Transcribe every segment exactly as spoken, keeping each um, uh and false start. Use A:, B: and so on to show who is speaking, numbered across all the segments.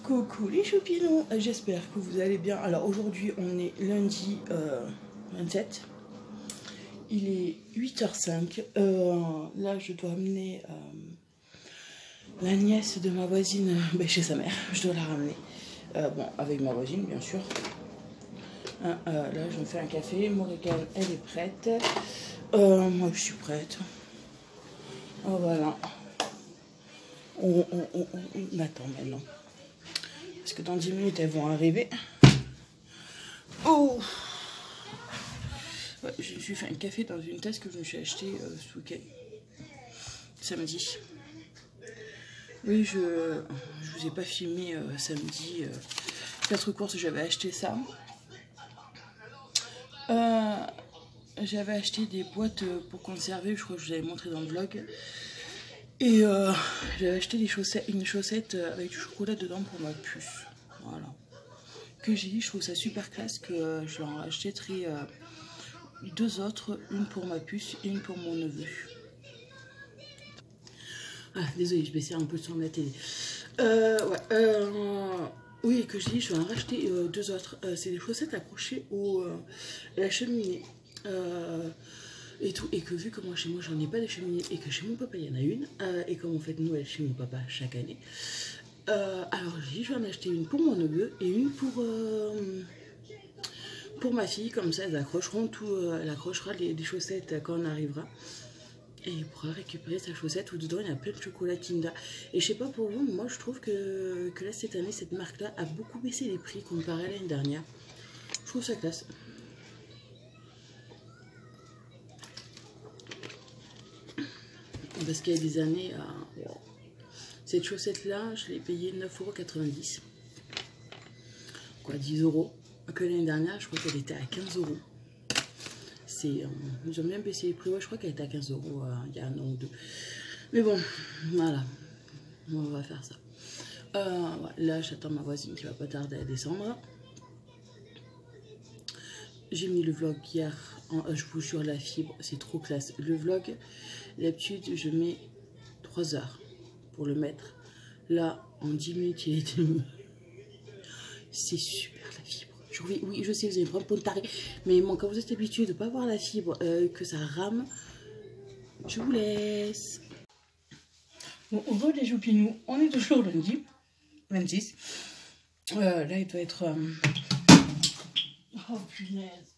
A: Coucou les choupinous, j'espère que vous allez bien. Alors aujourd'hui on est lundi euh, vingt-sept, il est huit heures cinq, euh, là je dois amener euh, la nièce de ma voisine ben, chez sa mère, je dois la ramener, euh, bon avec ma voisine bien sûr. Hein, euh, là je me fais un café, Morgane elle est prête, euh, moi je suis prête, oh, voilà, on, on, on, on attend maintenant. Parce que dans dix minutes, elles vont arriver. Oh ouais, je me suis fait un café dans une tasse que je me suis acheté euh, ce week-end. Samedi. Oui, je je vous ai pas filmé euh, samedi. Euh, quatre courses, j'avais acheté ça. Euh, j'avais acheté des boîtes pour conserver, je crois que je vous avais montré dans le vlog. Et euh, j'avais acheté des chaussettes, une chaussette avec du chocolat dedans pour ma puce. Voilà. Que j'ai dit, je trouve ça super classe que euh, je leur achèterai euh, deux autres, une pour ma puce et une pour mon neveu. Ah, désolée, je baissais un peu le son de la télé. Euh, ouais, euh, oui, que j'ai dit, je vais en racheter euh, deux autres. Euh, c'est des chaussettes accrochées au, euh, à la cheminée. Euh, et tout, et que vu que moi chez moi j'en ai pas de cheminée et que chez mon papa il y en a une, euh, et comme on fait Noël chez mon papa chaque année, euh, alors j'ai dit je vais en acheter une pour mon neveu et une pour euh, pour ma fille, comme ça elles accrocheront tout, euh, elle accrochera les, les chaussettes quand on arrivera et il pourra récupérer sa chaussette où dedans il y a plein de chocolat Kinder. Et je sais pas pour vous, moi je trouve que, que là cette année cette marque là a beaucoup baissé les prix comparé à l'année dernière. Je trouve ça classe. Parce qu'il y a des années, euh, wow. Cette chaussette là, je l'ai payée neuf euros quatre-vingt-dix. Quoi, dix euros. Que l'année dernière, je crois qu'elle était à quinze euros. C'est, euh, ils ont bien baissé les prix. Ouais, je crois qu'elle était à quinze euros euh, il y a un an ou deux. Mais bon, voilà. On va faire ça. Euh, ouais, là, j'attends ma voisine qui va pas tarder à descendre. J'ai mis le vlog hier. En, euh, je vous jure, la fibre, c'est trop classe. Le vlog, d'habitude, je mets trois heures pour le mettre. Là, en dix minutes, il était mis. C'est super la fibre. Je, oui, oui, je sais, vous allez me prendre pour une tarée. Mais bon, quand vous êtes habitué de ne pas voir la fibre, euh, que ça rame, je vous laisse. Bon, au revoir les choupinous, on est toujours lundi vingt-six. Euh, là, il doit être. Euh... Oh punaise.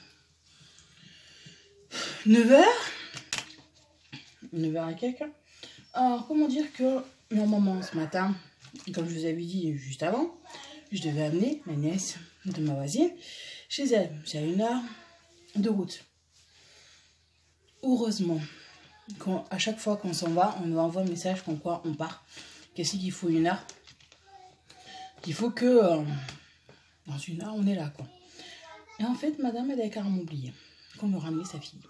A: neuf heures. neuf heures et quelques. Alors, comment dire que normalement ce matin, comme je vous avais dit juste avant, je devais amener ma nièce de ma voisine chez elle. C'est à une heure de route. Heureusement, quand, à chaque fois qu'on s'en va, on nous envoie un message comme quoi on part. Qu'est-ce qu'il faut une heure? Il faut que euh, dans une heure, on est là, quoi. Et en fait, madame, elle a carrément oublié qu'on lui ramenait sa fille.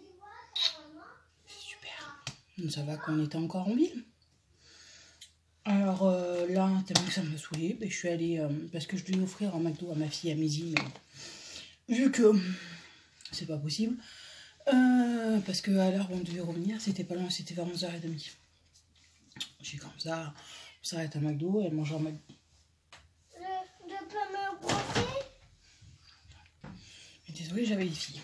A: C'est super. Donc, ça va qu'on était encore en ville. Alors euh, là, tellement que ça me saoulait, ben, je suis allée, euh, parce que je devais offrir un McDo à ma fille à midi, mais vu que c'est pas possible, euh, parce que à l'heure où on devait revenir, c'était pas loin, c'était vers onze heures trente. J'ai comme ça, on s'arrête à McDo, elle mange un McDo.
B: Je, je peux me brosser?
A: Mais désolée, j'avais les filles.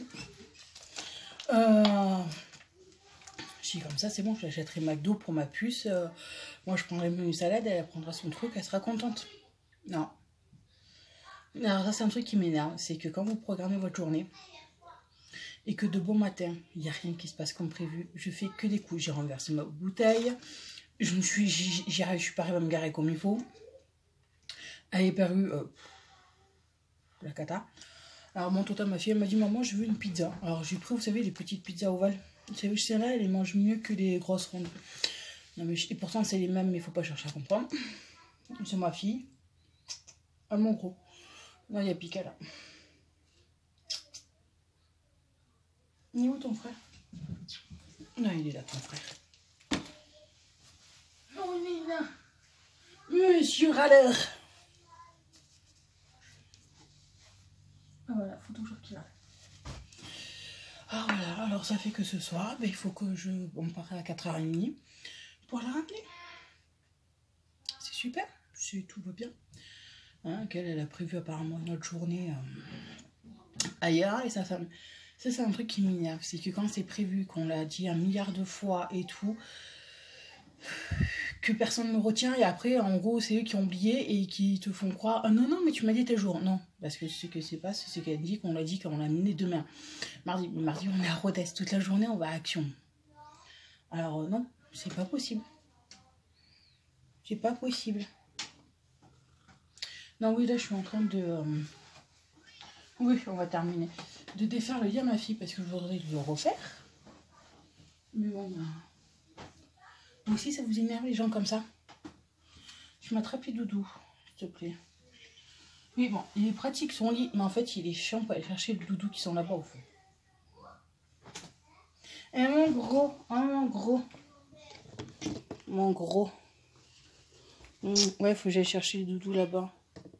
A: Euh, J'ai comme ça, c'est bon, je l'achèterai McDo pour ma puce. Euh, moi, je prendrai une salade, elle prendra son truc, elle sera contente. Non. Alors ça, c'est un truc qui m'énerve, c'est que quand vous programmez votre journée et que de bon matin, il n'y a rien qui se passe comme prévu, je fais que des coups. J'ai renversé ma bouteille, je me suis, j'y arrive, je suis pas arrivée à me garer comme il faut. Elle est parue, euh, la cata. Alors mon tonton, ma fille, elle m'a dit, maman, je veux une pizza. Alors j'ai pris, vous savez, les petites pizzas ovales. Vous savez, celles-là, elles les mangent mieux que les grosses rondes. Non, mais et pourtant, c'est les mêmes, mais il faut pas chercher à comprendre. C'est ma fille. Ah, mon gros. Là, il y a Pika, là. Il est où ton frère? Non, il est là, ton frère. Oh, il est là. Monsieur Râleur. Ah, voilà, faut toujours qu'il arrête. Ah, voilà, alors ça fait que ce soir, ben, il faut que je... On part à quatre heures trente pour la ramener. C'est super. c'est tout va bien. Hein, qu'elle elle a prévu apparemment une autre journée euh, ailleurs. Et ça, ça, ça c'est un truc qui m'énerve. C'est que quand c'est prévu, qu'on l'a dit un milliard de fois et tout, que personne ne retient. Et après, en gros, c'est eux qui ont oublié et qui te font croire ah, non, non, mais tu m'as dit tes jours. Non, parce que ce que c'est pas, c'est ce qu'elle dit, qu'on l'a dit, qu'on l'a amené demain. Mardi, mardi, on est à Rodez toute la journée, on va à Action. Alors, euh, non, c'est pas possible. C'est pas possible. Non, oui, là, je suis en train de... Euh... Oui, on va terminer. De défaire le lit à ma fille, parce que je voudrais le refaire. Mais bon, bah... Vous aussi, ça vous énerve, les gens comme ça? Je m'attrape les doudous, s'il te plaît. Oui, bon, il est pratique son lit, mais en fait, il est chiant pour aller chercher le doudou qui sont là-bas au fond. Et mon gros, oh mon gros. Mon gros. Mmh, ouais, faut que j'aille chercher le doudou là-bas.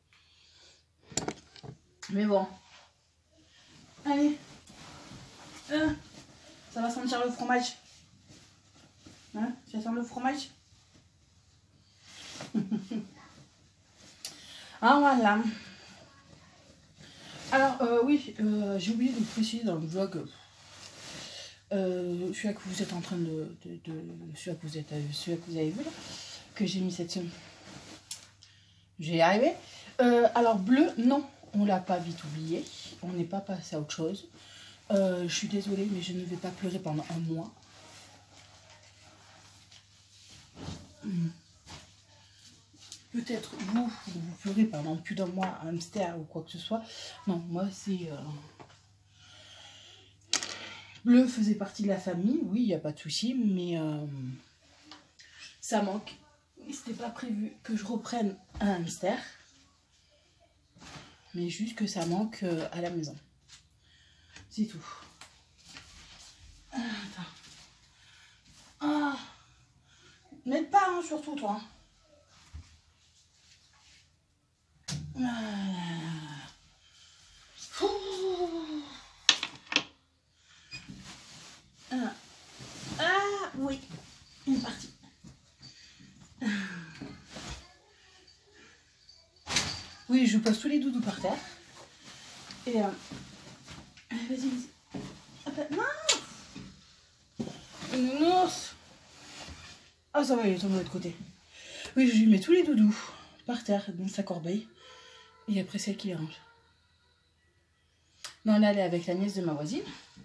A: Mais bon. Allez. Euh, ça va sentir le fromage. Hein, ça sent le fromage. Ah voilà. Alors, euh, oui, euh, j'ai oublié de préciser dans le vlog. Euh, celui-là que vous êtes en train de... de, de celui-là que vous êtes, celui-là que vous avez vu là, que j'ai mis cette semaine. J'ai arrivé. Euh, alors, bleu, non. On l'a pas vite oublié. On n'est pas passé à autre chose. Euh, je suis désolée, mais je ne vais pas pleurer pendant un mois. Hmm. Peut-être vous, vous pleurez pendant plus d'un mois, un hamster ou quoi que ce soit. Non, moi c'est... Euh... Bleu faisait partie de la famille, oui, il n'y a pas de souci, mais euh... ça manque. C'était pas prévu que je reprenne un hamster. Mais juste que ça manque euh, à la maison. C'est tout. Ah, attends. Ah. N'aide pas, hein, surtout toi. Ah. Ah. Ah, oui. Une partie. Oui, je pose tous les doudous par terre. Et euh... vas-y, vas-y. Non. Une ours. Ah, ça va, il est tombé de l'autre côté. Oui, je lui mets tous les doudous par terre dans sa corbeille. Et après, c'est elle qui les range. Non, là, elle est avec la nièce de ma voisine.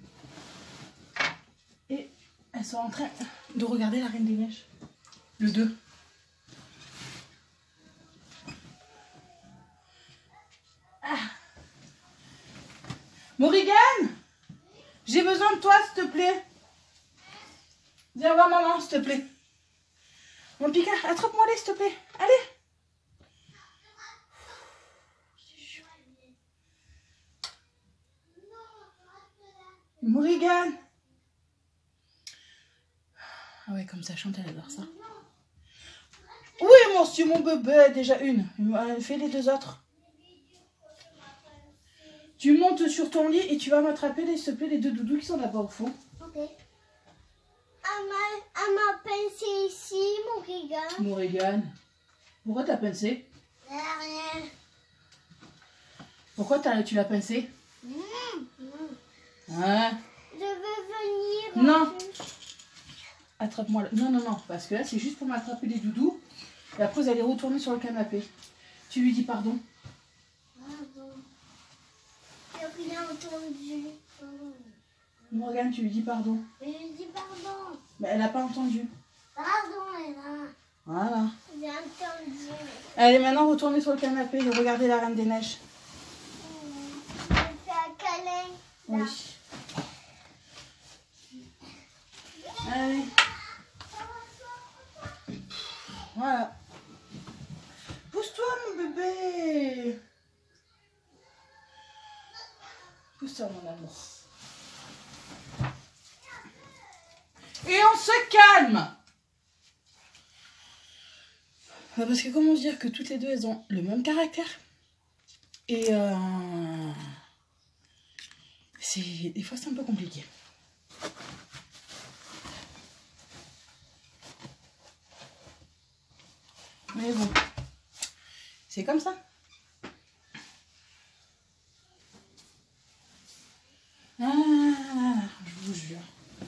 A: Et elles sont en train de regarder la Reine des Neiges. Le deux. Ah. Morrigan, j'ai besoin de toi, s'il te plaît. Viens voir maman, s'il te plaît. Mon Picard, attrape-moi-les, s'il te plaît. Allez. Morrigan. Ah ouais, comme ça chante, elle adore ça. Oui, monsieur, mon bébé, déjà une. Fais les deux autres. Tu montes sur ton lit et tu vas m'attraper, s'il te plaît, les deux doudous qui sont là-bas au fond.
B: Ok. Elle m'a pincé ici, Morrigan.
A: Morrigan. Pourquoi t'as pincé?
B: Rien.
A: Pourquoi as, tu l'as pincé?
B: Mmh.
A: Hein?
B: Je veux venir.
A: Non. Attrape-moi. Non, non, non. Parce que là, c'est juste pour m'attraper les doudous. Et après, vous allez retourner sur le canapé. Tu lui dis pardon.
B: Pardon. J'ai rien entendu.
A: Morgane, tu lui dis pardon.
B: Mais je lui dis pardon.
A: Mais elle n'a pas entendu.
B: Pardon, Ella.
A: Voilà.
B: J'ai entendu.
A: Allez, maintenant, retournez sur le canapé et regardez la Reine des Neiges.
B: Je fais un câlin.
A: Oui. Allez. Voilà. Pousse-toi, mon bébé. Pousse-toi, mon amour. Et on se calme. Parce que comment dire que toutes les deux, elles ont le même caractère. Et euh, c'est des fois, c'est un peu compliqué. Mais bon, C'est comme ça. Ah, je vous jure.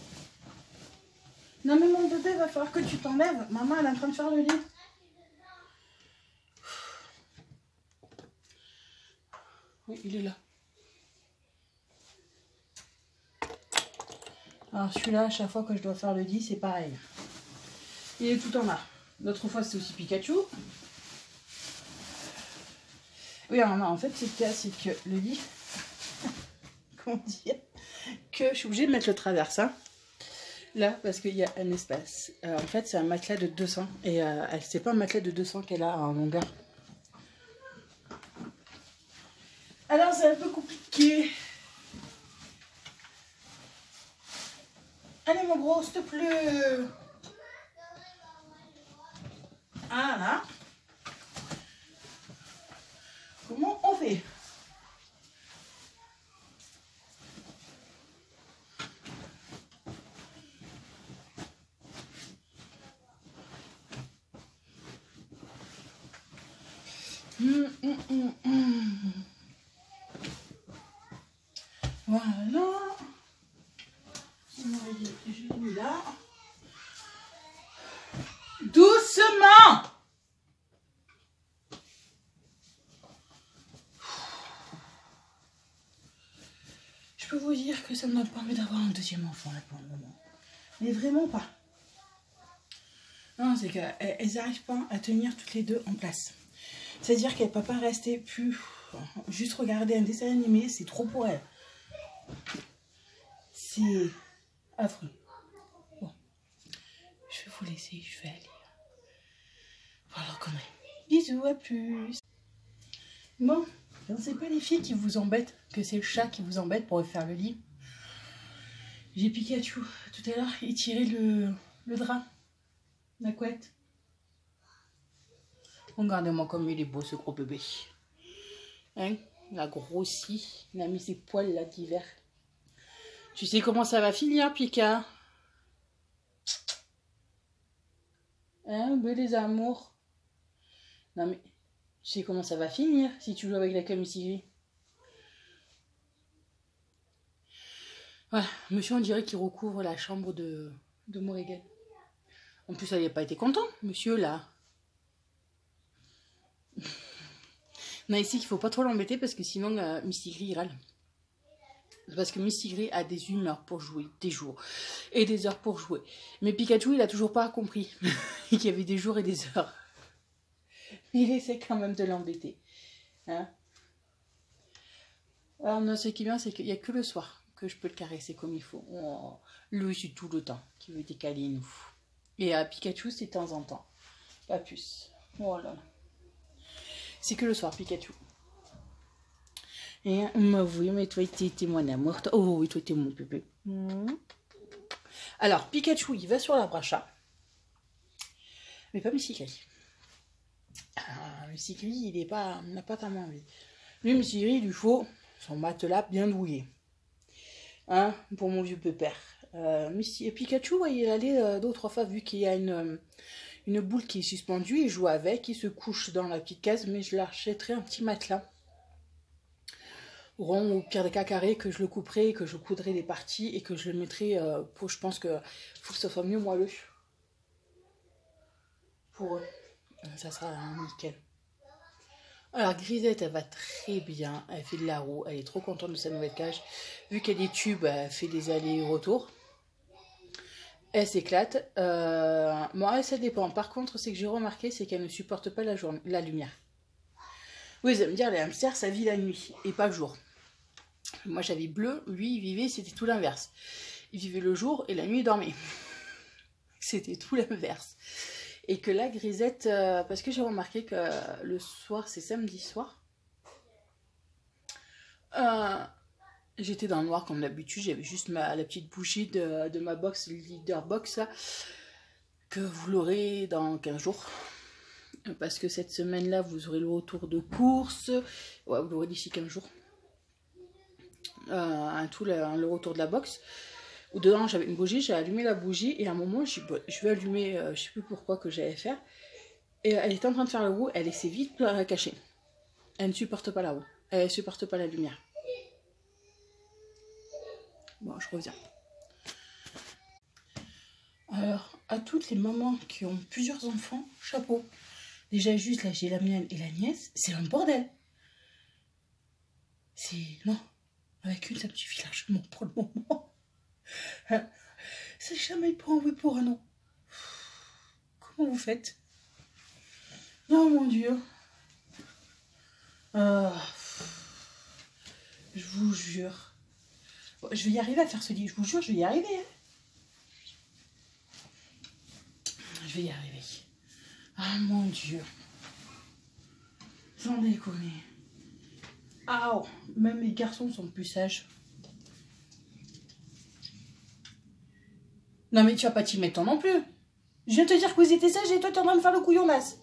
A: Non mais mon bébé, va falloir que tu t'enlèves. Maman, elle est en train de faire le lit. Oui, il est là. Alors celui-là, à chaque fois que je dois faire le lit, c'est pareil. Il est tout en bas. L'autre fois, c'était aussi Pikachu. Oui, alors non, en fait, c'est que, c'est que le lit... Comment dire, que je suis obligée de mettre le traversin là parce qu'il y a un espace. Euh, en fait, c'est un matelas de deux cents et euh, c'est pas un matelas de deux cents qu'elle a en longueur. Alors, c'est un peu compliqué. Allez, mon gros, s'il te plaît. Ah là. Comment on fait? Hum, hum, hum, hum. Voilà. Je l'ai là. Doucement. Je peux vous dire que ça ne m'a pas envie d'avoir un deuxième enfant là pour le moment. Mais vraiment pas. Non, c'est qu'elles n'arrivent pas à tenir toutes les deux en place. C'est-à-dire qu'elle ne peut pas rester plus... Juste regarder un dessin animé, c'est trop pour elle. C'est affreux. Bon. Je vais vous laisser, je vais aller. Voilà, comment. Bisous, à plus. Bon, c'est pas les filles qui vous embêtent, que c'est le chat qui vous embête pour faire le lit. J'ai Pikachu. Tout à l'heure, il tirait le, le drap. La couette. Regardez-moi comme il est beau ce gros bébé. Hein? Il a grossi. Il a mis ses poils là d'hiver. Tu sais comment ça va finir, Pika? Hein, ben les amours. Non mais, tu sais comment ça va finir si tu joues avec la camisille. Voilà, monsieur, on dirait qu'il recouvre la chambre de, de Morrigan. En plus, elle n'a pas été content, monsieur, là. Non, ici, qu'il faut pas trop l'embêter parce que sinon, euh, Misty Gris, il râle. Parce que Misty Gris a des humeurs pour jouer, des jours et des heures pour jouer. Mais Pikachu, il a toujours pas compris qu'il y avait des jours et des heures. Il essaie quand même de l'embêter. Hein? Alors, non, ce qui est bien, c'est qu'il n'y a que le soir que je peux le caresser comme il faut. Oh, lui, c'est tout le temps qui veut des câlins. Et à Pikachu, c'est de temps en temps. Pas plus. Oh là là. C'est que le soir, Pikachu. Et oui, mais toi, t'es mon amour. Oh oui, toi, t'es mon bébé. Mmh. Alors, Pikachu, il va sur la bracha. Mais pas Misty Gris. Ah, Misty Gris, il n'a pas, pas tellement envie. Lui, Misty Gris, il lui faut son matelas bien douillet. Hein, pour mon vieux pépère. Euh, Misty... Et Pikachu, ouais, il allait euh, deux ou trois fois, vu qu'il y a une, une boule qui est suspendue, il joue avec, il se couche dans la petite case, mais je l'achèterai un petit matelas. Rond ou pire des cas carré, que je le couperai, que je coudrai des parties et que je le mettrai euh, pour, je pense que faut que ça soit mieux moelleux pour eux. Ça sera hein, nickel. Alors Grisette, elle va très bien, elle fait de la roue, elle est trop contente de sa nouvelle cage. Vu qu'elle est tube, elle fait des allers-retours. Elle s'éclate. Euh, moi, ça dépend. Par contre, ce que j'ai remarqué, c'est qu'elle ne supporte pas la, journée, la lumière. Oui, vous allez me dire, les hamsters, ça vit la nuit et pas le jour. Moi, j'avais bleu, lui, il vivait, c'était tout l'inverse. Il vivait le jour et la nuit, il dormait. C'était tout l'inverse. Et que là, Grisette, euh, parce que j'ai remarqué que euh, le soir, c'est samedi soir, euh, j'étais dans le noir comme d'habitude, j'avais juste ma, la petite bougie de, de ma box, leader box, là, que vous l'aurez dans quinze jours. Parce que cette semaine-là, vous aurez le retour de course. Ouais, vous l'aurez d'ici quinze jours. Euh, un tout, le, le retour de la box. Où dedans, j'avais une bougie, j'ai allumé la bougie et à un moment, je, je vais allumer, euh, je sais plus pourquoi que j'allais faire. Et elle était en train de faire la roue, elle s'est vite cachée. Elle ne supporte pas la roue. Elle ne supporte pas la lumière. Bon, je reviens. Alors, à toutes les mamans qui ont plusieurs enfants, chapeau. Déjà, juste là, j'ai la mienne et la nièce, c'est un bordel. C'est... Non. Avec une, ça me suffit largement pour le moment. C'est jamais pour un oui, pour un non. Comment vous faites? Oh mon Dieu. Euh, je vous jure. Je vais y arriver à faire ce lit. Je vous jure, je vais y arriver. Hein. Je vais y arriver. Ah mon Dieu. Sans déconner. Ah, oh. Même les garçons sont plus sages. Non mais tu vas pas t'y mettre non plus. Je viens te dire que vous étiez sage et toi tu es en train de faire le couillonnasse.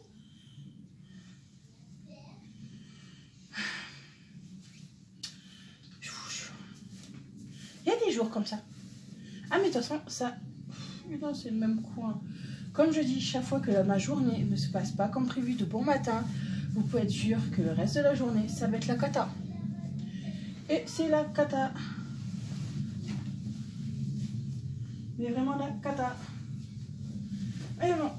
A: Je vous jure. Il y a des jours comme ça. Ah mais de toute façon, ça... Non, c'est le même coin. Comme je dis, chaque fois que ma journée ne se passe pas comme prévu de bon matin, vous pouvez être sûr que le reste de la journée, ça va être la cata. Et c'est la cata. Mais vraiment la cata. Et bon.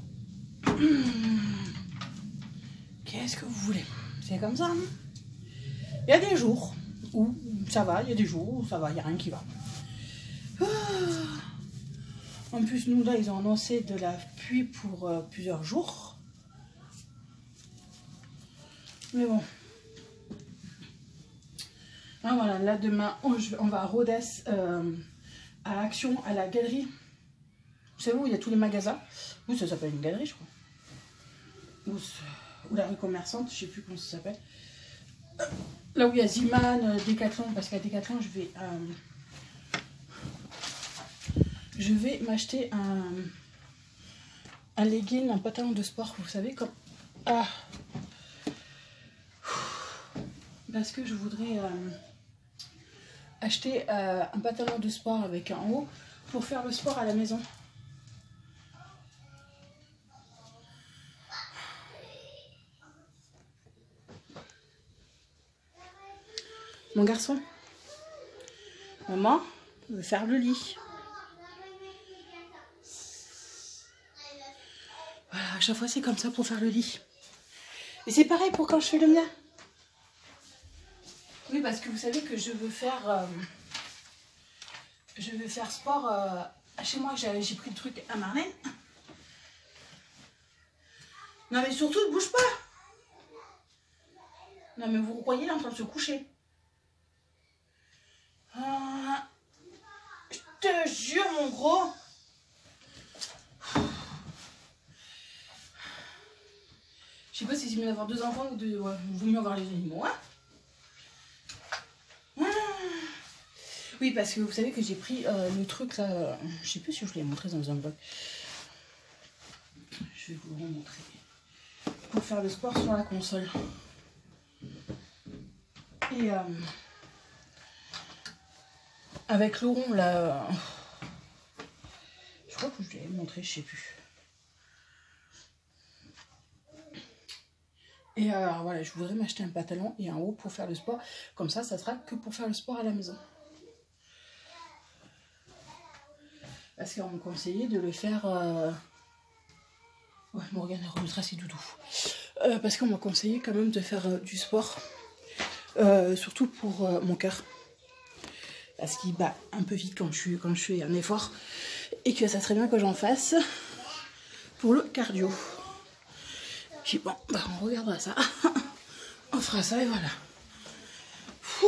A: Qu'est-ce que vous voulez? C'est comme ça. Hein. Il y a des jours où ça va, il y a des jours où ça va, il n'y a rien qui va. Ah. En plus, nous là, ils ont annoncé de la pluie pour euh, plusieurs jours. Mais bon. Ah voilà, là demain, on, on va à Rodez, euh, à Action, à la galerie. Vous savez où il y a tous les magasins. Où ça s'appelle une galerie, je crois. Ou, ou la rue commerçante, je sais plus comment ça s'appelle. Là où il y a Ziman, Decathlon, parce qu'à Decathlon, je vais... Euh, je vais m'acheter un, un legging, un pantalon de sport, vous savez, comme... Ah. Parce que je voudrais euh, acheter euh, un pantalon de sport avec un haut pour faire le sport à la maison. Mon garçon, maman veut faire le lit. Voilà, à chaque fois c'est comme ça pour faire le lit. Et c'est pareil pour quand je fais le mien. Oui, parce que vous savez que je veux faire, euh, je veux faire sport euh, chez moi. J'ai pris le truc à Marlène. Non mais surtout, ne bouge pas. Non mais vous croyez, il est en train de se coucher. Ah, je te jure, mon gros. Je sais pas si c'est mieux d'avoir deux enfants ou de... Ouais, vaut mieux avoir les animaux, hein. Ah. Oui, parce que vous savez que j'ai pris euh, le truc là... Euh, je sais plus si je vous l'ai montré dans un vlog. Je vais vous le remontrer. Pour faire le sport sur la console. Et... Euh, avec le rond là... Euh, je crois que je l'ai montré, je sais plus. Et alors voilà, je voudrais m'acheter un pantalon et un haut pour faire le sport. Comme ça, ça sera que pour faire le sport à la maison. Parce qu'on me conseillait de le faire... Euh... Ouais, Morgane, elle remettra ses doudous. Euh, parce qu'on m'a conseillé quand même de faire euh, du sport. Euh, surtout pour euh, mon cœur. Parce qu'il bat un peu vite quand je, suis, quand je fais un effort. Et que ça serait bien que j'en fasse pour le cardio. J'ai dit bon, bah on regardera ça. On fera ça et voilà. Ouh.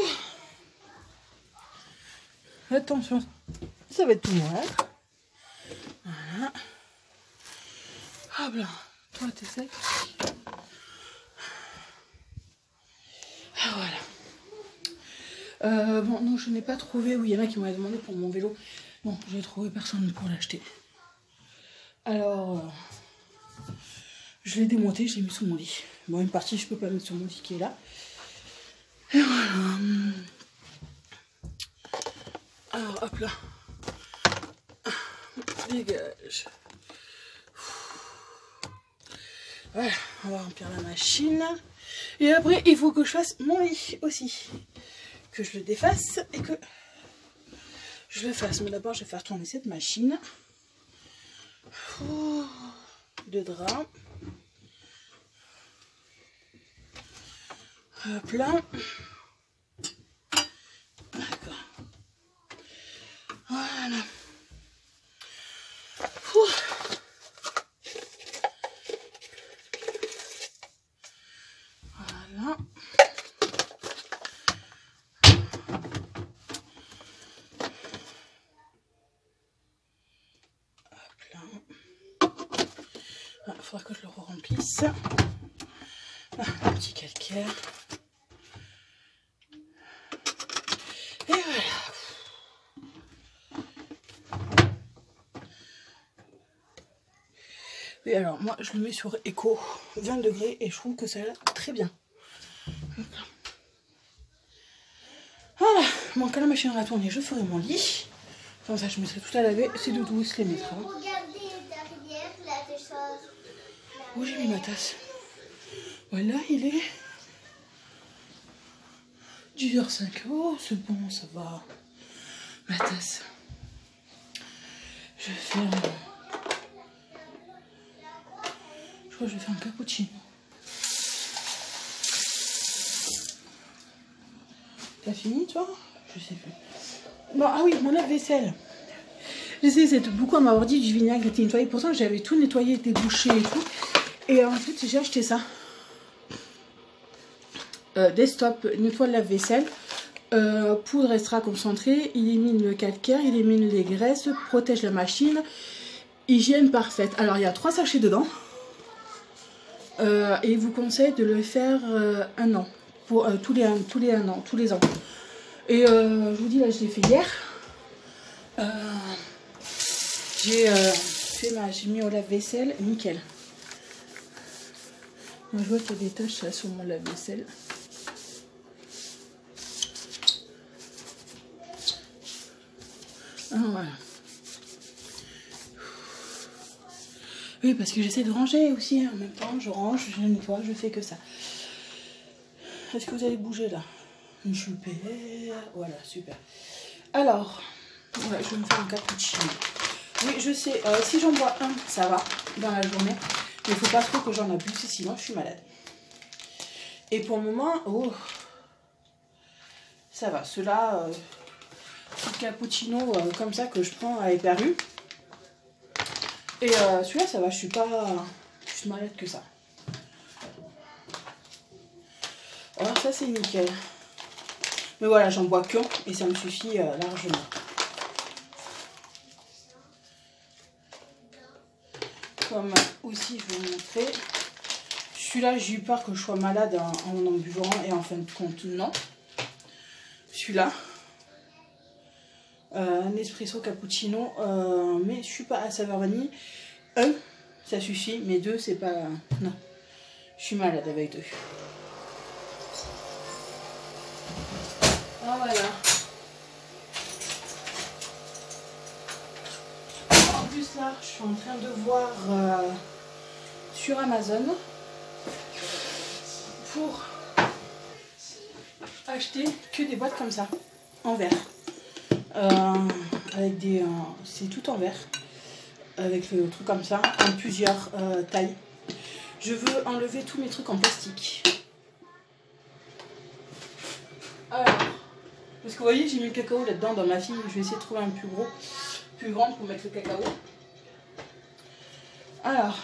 A: Attention, ça va être tout noir. Voilà. Hop là, toi t'es sec. Ah voilà. Euh, bon, non, je n'ai pas trouvé. Oui, il y en a qui m'ont demandé pour mon vélo. Bon, j'ai trouvé personne pour l'acheter. Alors, euh, je l'ai démonté, je l'ai mis sous mon lit. Bon, une partie, je peux pas mettre sur mon lit qui est là. Et voilà. Alors, hop là. Dégage. Voilà, on va remplir la machine. Et après, il faut que je fasse mon lit aussi. Que je le défasse et que je le fasse. Mais d'abord, je vais faire tourner cette machine. Oh, de drap. Hop là. D'accord. Voilà. Ouh. Voilà. Hop là. Il faudra que je le remplisse. Ah, un petit calcaire. Et voilà. Et alors, moi, je le mets sur écho vingt degrés et je trouve que ça a très bien. Voilà. Bon, quand la machine va tourner, je ferai mon lit. Comme ça, je mettrai tout à laver. C'est Doudou, il se les mettra.
B: Regardez derrière, là, des choses.
A: Où j'ai mis ma tasse? Voilà, il est dix heures cinq. Oh, c'est bon, ça va. Ma tasse. Je vais faire... Je crois que je vais faire un cappuccino. T'as fini, toi? Je sais plus. Bon, ah oui, mon lave-vaisselle. J'essaie beaucoup à m'avoir dit du vinaigre était nettoyé. Pourtant, j'avais tout nettoyé, débouché et tout. Et en fait, j'ai acheté ça. Euh, desktop, nettoie le lave-vaisselle. Euh, poudre extra concentrée. Il élimine le calcaire, il élimine les graisses, protège la machine. Hygiène parfaite. Alors, il y a trois sachets dedans. Euh, et il vous conseille de le faire euh, un an. Pour, euh, tous, les, tous les un an, tous les ans. Et euh, je vous dis, là, je l'ai fait hier. Euh, j'ai euh, fait ma... J'ai mis au lave-vaisselle, nickel. Moi, je vois qu'il y a des taches là, sur mon lave-vaisselle. Ah, voilà. Oui, parce que j'essaie de ranger aussi. En même temps, je range, je nettoie, je fais que ça. Est-ce que vous allez bouger là? Super. Voilà, super. Alors, ouais, je vais me faire un cappuccino. Oui, je sais, euh, si j'en bois un, ça va dans la journée. Mais il ne faut pas trop que j'en abuse, sinon je suis malade. Et pour le moment, oh, ça va. Ceux-là, euh, petit cappuccino euh, comme ça que je prends à Hyper-U. Et euh, celui-là, ça va, je suis pas plus malade que ça. Alors ça, c'est nickel. Mais voilà, j'en bois qu'un et ça me suffit euh, largement. Comme aussi, je vais vous montrer. Celui-là, j'ai eu peur que je sois malade en, en en buvant et en fin de compte, non. Celui-là, euh, un espresso cappuccino, euh, mais je suis pas à saveur vanille. Un, ça suffit, mais deux, c'est pas... Non, je suis malade avec deux. Ah voilà. En plus là, je suis en train de voir euh, sur Amazon pour acheter que des boîtes comme ça, en verre. Euh, avec des... Euh, c'est tout en verre. Avec le truc comme ça, en plusieurs euh, tailles. Je veux enlever tous mes trucs en plastique. Alors... Parce que vous voyez, j'ai mis le cacao là-dedans dans ma fille. Je vais essayer de trouver un plus gros, plus grand pour mettre le cacao. Alors.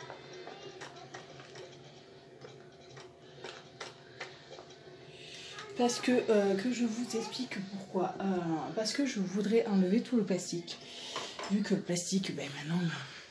A: Parce que, euh, que je vous explique pourquoi. Euh, parce que je voudrais enlever tout le plastique. Vu que le plastique, ben maintenant,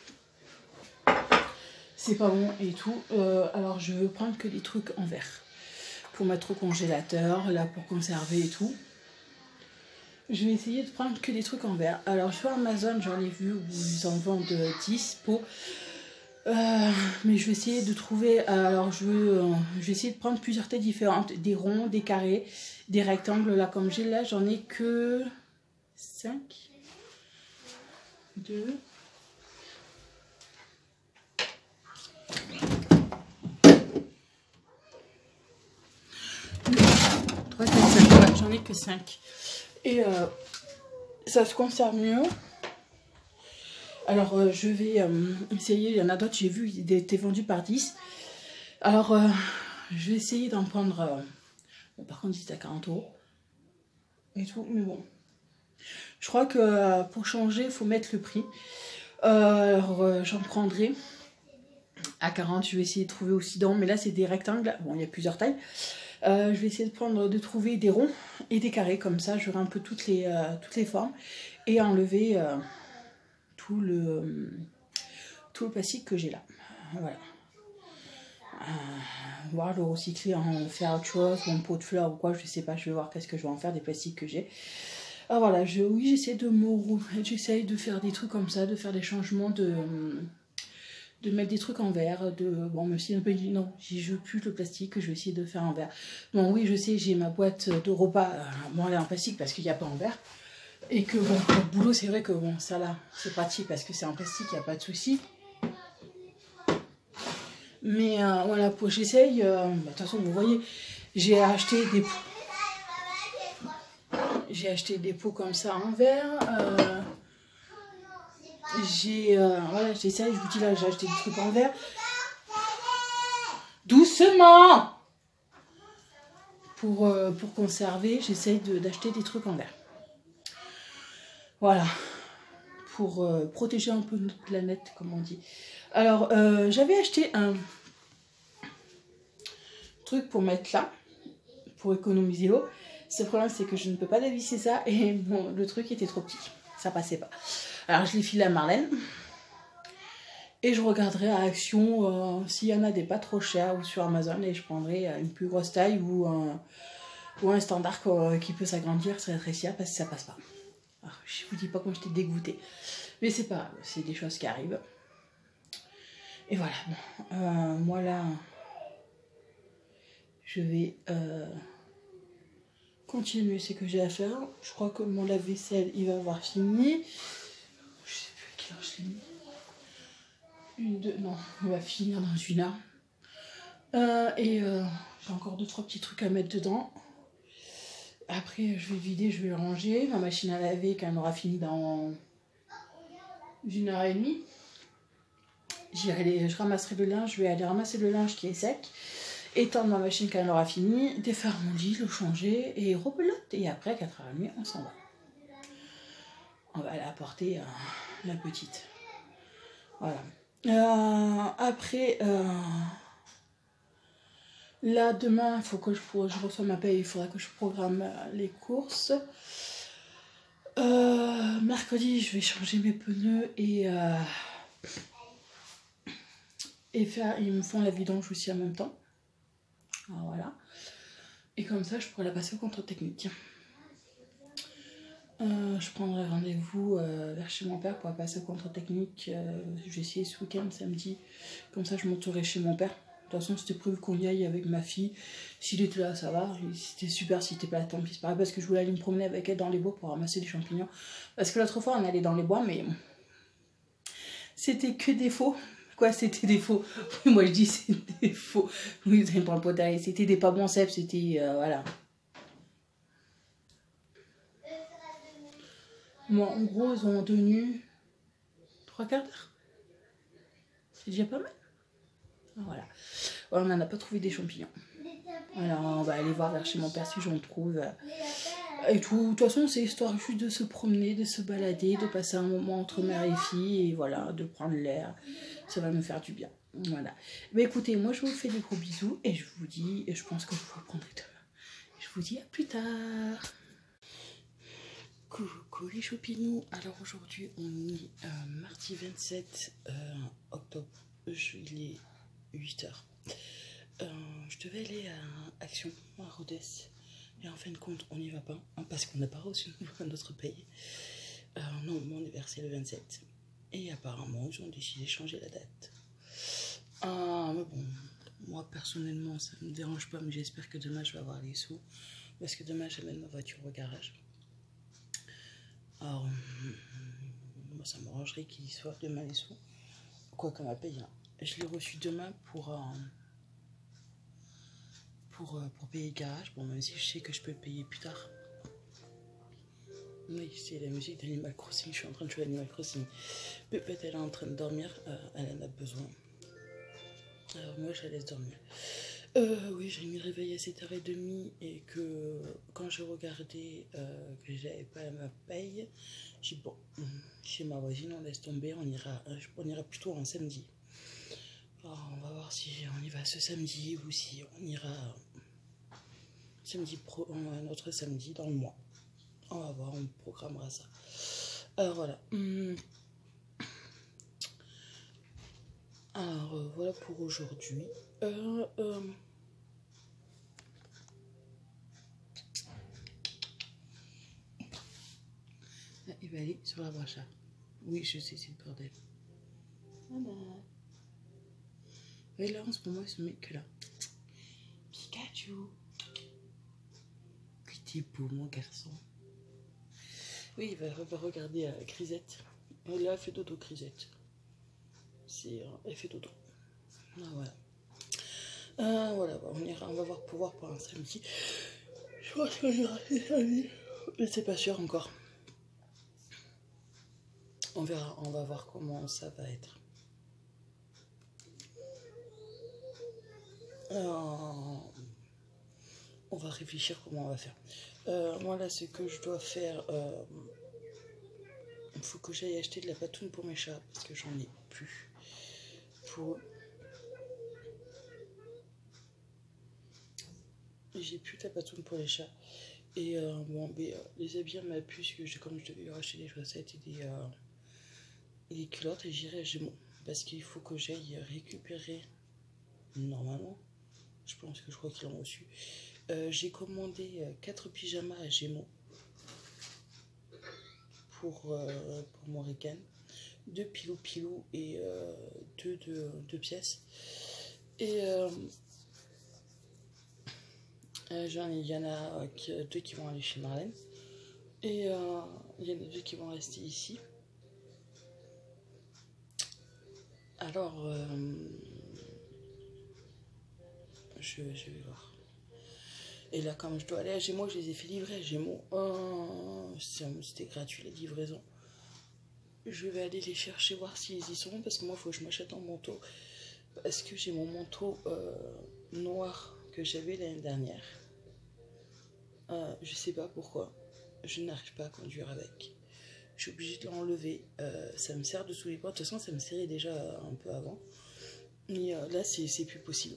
A: c'est pas bon et tout. Euh, alors je veux prendre que des trucs en verre. Pour mettre au congélateur, là pour conserver et tout. Je vais essayer de prendre que des trucs en verre. Alors sur Amazon, j'en ai vu où ils en vendent dix pots. Euh, mais je vais essayer de trouver... Alors je, veux, euh, je vais essayer de prendre plusieurs tailles différentes. Des ronds, des carrés, des rectangles. Là comme j'ai là, j'en ai que cinq. deux. j'en ai que cinq. Et euh, ça se conserve mieux. Alors, euh, je vais euh, essayer. Il y en a d'autres, j'ai vu, ils étaient vendus par dix. Alors, euh, je vais essayer d'en prendre. Euh, bon, par contre, c'était à quarante euros. Et tout, mais bon. Je crois que euh, pour changer, il faut mettre le prix. Euh, alors, euh, j'en prendrai à quarante. Je vais essayer de trouver aussi dans. Mais là, c'est des rectangles. Bon, il y a plusieurs tailles. Euh, je vais essayer de prendre, de trouver des ronds et des carrés. Comme ça, j'aurai un peu toutes les, euh, toutes les formes. Et enlever euh, tout le, euh, tout le plastique que j'ai là. Voilà. Euh, voir le recycler, en faire autre chose, mon pot de fleurs ou quoi, je sais pas, je vais voir qu'est-ce que je vais en faire des plastiques que j'ai. Ah voilà, je, oui, j'essaie de me, j'essaie de faire des trucs comme ça, de faire des changements, de, de mettre des trucs en verre, de, bon, même si un peu dit non, je veux plus le plastique, je vais essayer de faire en verre. Bon, oui, je sais, j'ai ma boîte de repas, euh, bon, elle est en plastique parce qu'il n'y a pas en verre. Et que bon, pour le boulot, c'est vrai que bon, ça là, c'est pratique parce que c'est en plastique, il n'y a pas de souci. Mais euh, voilà, pour j'essaye. Euh, bah, de toute façon, vous voyez, j'ai acheté des pots. J'ai acheté des pots comme ça en verre. Euh, j'ai euh, voilà, j'essaye. Je vous dis là, j'ai acheté des trucs en verre. Doucement. Pour euh, pour conserver, j'essaye d'acheter des trucs en verre. Voilà. Pour euh, protéger un peu notre planète, comme on dit. Alors, euh, j'avais acheté un truc pour mettre là, pour économiser l'eau. Ce problème, c'est que je ne peux pas dévisser ça et bon, le truc était trop petit. Ça passait pas. Alors, je l'ai filé à Marlène. Et je regarderai à Action euh, s'il y en a des pas trop chers ou sur Amazon et je prendrai une plus grosse taille ou un, ou un standard euh, qui peut s'agrandir, se rétrécir parce que ça passe pas. Alors, je vous dis pas comme j'étais dégoûtée. Mais c'est pas grave, c'est des choses qui arrivent. Et voilà, bon, euh, moi là, je vais euh, continuer ce que j'ai à faire. Je crois que mon lave-vaisselle, il va avoir fini. Je sais plus à quelle heure je l'ai mis. Une, deux, non, il va finir dans une heure. Euh, et euh, j'ai encore deux, trois petits trucs à mettre dedans. Après, je vais vider, je vais ranger. Ma machine à laver, quand elle aura fini dans une heure et demie. Aller, je ramasserai le linge, je vais aller ramasser le linge qui est sec, étendre ma machine quand elle aura fini, défaire mon lit, le changer et rebelote. Et après, à quatre heures trente, on s'en va. On va aller apporter euh, la petite. Voilà. Euh, après, euh, là, demain, il faut que je, je reçois ma paye, il faudra que je programme les courses. Euh, mercredi, je vais changer mes pneus et... Euh, Et faire, ils me font la vidange aussi en même temps. Alors voilà. Et comme ça, je pourrais la passer au contrôle technique. Euh, je prendrai rendez-vous euh, vers chez mon père pour la passer au contrôle technique. Euh, je vais essayer ce week-end, samedi. Comme ça, je monterai chez mon père. De toute façon, c'était prévu qu'on y aille avec ma fille. S'il était là, ça va. C'était super. S'il n'était pas là, tant pis. C'est pas grave parce que je voulais aller me promener avec elle dans les bois pour ramasser des champignons. Parce que l'autre fois, on allait dans les bois, mais c'était que des faux. Quoi, c'était des faux? Oui, moi je dis c'était des faux. Oui, vous allez prendre le potager. C'était des pas bons cèpes, c'était. Euh, voilà. Bon, en gros, ils ont tenu trois quarts d'heure. C'est déjà pas mal. Voilà. Ouais, on n'en a pas trouvé des champignons. Alors, on va aller voir vers chez mon père si j'en trouve. Et tout. De toute façon, c'est histoire juste de se promener, de se balader, de passer un moment entre mère et fille, et voilà, de prendre l'air. Ça va me faire du bien. Voilà. Mais écoutez, moi je vous fais des gros bisous et je vous dis, et je pense que je vous reprendrai demain. Je vous dis à plus tard. Coucou les chopinous. Alors aujourd'hui, on est euh, mardi vingt-sept euh, octobre. Il est huit heures. Euh, je devais aller à Action, à Rodez. Et en fin de compte, on n'y va pas, hein, parce qu'on n'a pas reçu notre paye. Euh, non, on est versé le vingt-sept. Et apparemment, ils ont décidé de changer la date. Ah, mais bon, moi personnellement, ça ne me dérange pas, mais j'espère que demain, je vais avoir les sous. Parce que demain, j'amène ma voiture au garage. Alors, moi, ça m'arrangerait qu'il soit demain les sous. Quoi qu'on m'a payé. Je l'ai reçu demain pour... Euh, pour, euh, pour payer le garage. Bon, même si je sais que je peux le payer plus tard. Oui, c'est la musique d'Animal Crossing. Je suis en train de jouer à Animal Crossing. Pépette, elle est en train de dormir. Euh, elle en a besoin. Alors moi, je la laisse dormir. Euh, oui, j'ai mis le réveil à sept heures trente et que quand je regardais euh, que j'avais pas ma paye, j'ai dit bon, chez ma voisine, on laisse tomber, on ira, on ira plutôt un samedi. Alors, on va voir si on y va ce samedi ou si on ira samedi pro, un autre samedi dans le mois. On va voir, on programmera ça. Alors voilà. Alors euh, voilà pour aujourd'hui. Euh, euh... Ah, il va aller sur la broche. Oui, je sais, c'est le bordel. Ah bah. Et là, en ce moment, il se met que là. Pikachu. Que t'es beau, mon garçon. Oui, il va, va regarder euh, Grisette. Et là, elle fait dodo, Grisette. C'est, euh, elle fait dodo. Ah, voilà. Euh, voilà, on, ira, on va voir pouvoir pour un samedi. Je pense qu'on ira samedi. Mais c'est pas sûr encore. On verra, on va voir comment ça va être. Euh, on va réfléchir comment on va faire. Euh, moi là, ce que je dois faire, euh, il faut que j'aille acheter de la patoune pour mes chats parce que j'en ai plus. Pour... J'ai plus de la patoune pour les chats. Et euh, bon, mais, euh, les habits à ma puce, que comme je devais lui racheter des chaussettes et des, euh, et des culottes, et j'irai à Gémeaux. Parce qu'il faut que j'aille récupérer, normalement, je pense que je crois qu'ils l'ont reçu. Euh, J'ai commandé euh, quatre pyjamas à Gémeaux pour, euh, pour mon Rican. Deux pilou pilou et euh, deux, deux, deux pièces. Et euh, euh, j'en ai, il y en a euh, qui, deux qui vont aller chez Marlène. Et euh, il y en a deux qui vont rester ici. Alors, euh, je, je vais voir. Et là, comme je dois aller à Gémeaux, je les ai fait livrer à Gémeaux. Oh, c'était gratuit la livraison. Je vais aller les chercher, voir s'ils y sont, parce que moi, il faut que je m'achète un manteau. Parce que j'ai mon manteau euh, noir que j'avais l'année dernière. Euh, je sais pas pourquoi. Je n'arrive pas à conduire avec. Je suis obligée de l'enlever. Euh, ça me sert de sous les portes. De toute façon, ça me serrait déjà un peu avant. Mais euh, là, c'est plus possible.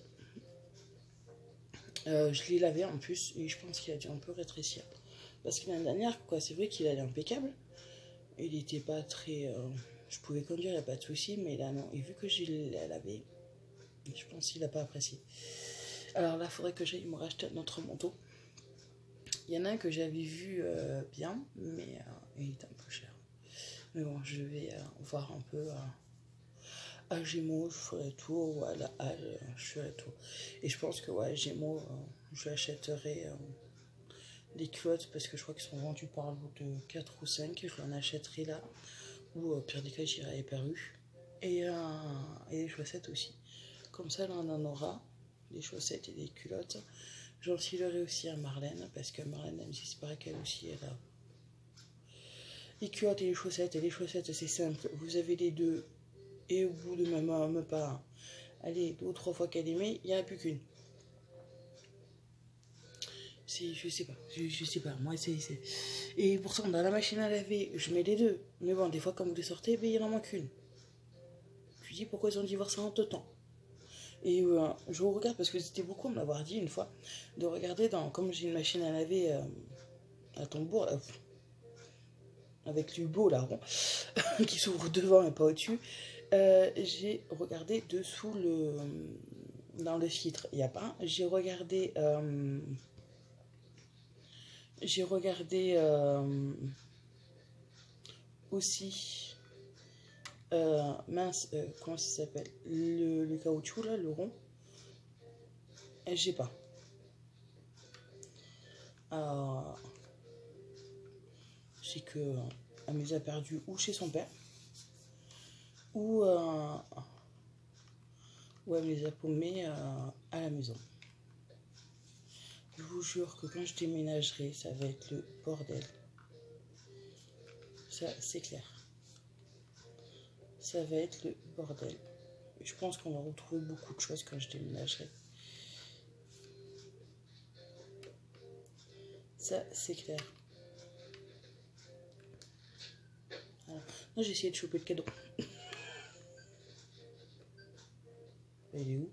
A: Euh, je l'ai lavé en plus et je pense qu'il a dû un peu rétrécir. Parce que l'année dernière, quoi, c'est vrai qu'il allait impeccable. Il n'était pas très... Euh, je pouvais conduire, il n'y a pas de souci, mais là non. Et vu que je l'ai lavé, je pense qu'il n'a pas apprécié. Alors là, il faudrait que j'aille me racheter un autre manteau. Il y en a un que j'avais vu euh, bien, mais euh, il est un peu cher. Mais bon, je vais euh, voir un peu... Euh, à Gémeaux, je ferai le tour, ou à la Halle, je ferai le tour. Et je pense que, ouais, Gémeaux, euh, je achèterai euh, des culottes, parce que je crois qu'ils sont vendus par lot de quatre ou cinq, je l'en achèterai là, ou euh, pire des cas, j'irai à Éperru. Et, euh, et les chaussettes aussi. Comme ça, là, on en aura, des chaussettes et des culottes. J'en filerai aussi à Marlène, parce que Marlène, même si c'est pareil qu'elle aussi, elle a les culottes et les chaussettes. Et les chaussettes, c'est simple, vous avez les deux. Et au bout de même, même pas, allez, deux ou trois fois qu'elle aimait, il n'y en a plus qu'une. C'est, je sais pas, je, je sais pas, moi c'est... Et pourtant, dans la machine à laver, je mets les deux. Mais bon, des fois, quand vous les sortez, ben, il en manque une. Je me dis, pourquoi ils ont dû voir ça en deux temps? Et euh, je vous regarde, parce que c'était beaucoup à me l'avoir dit une fois, de regarder dans, comme j'ai une machine à laver euh, à tambour, là, avec l'hublot là, rond, qui s'ouvre devant et pas au-dessus. Euh, j'ai regardé dessous le dans le filtre, il n'y a pas. J'ai regardé euh, j'ai regardé euh, aussi euh, mince, euh, comment ça s'appelle, le, le caoutchouc là, le rond. Et j'ai pas. Alors, c'est que euh, elle me les a perdus ou chez son père, ou euh, ou elle me les a paumés euh, à la maison. Je vous jure que quand je déménagerai, ça va être le bordel. Ça, c'est clair. Ça va être le bordel. Je pense qu'on va retrouver beaucoup de choses quand je déménagerai. Ça, c'est clair. Alors, non, j'ai essayé de choper le cadeau. Il est où?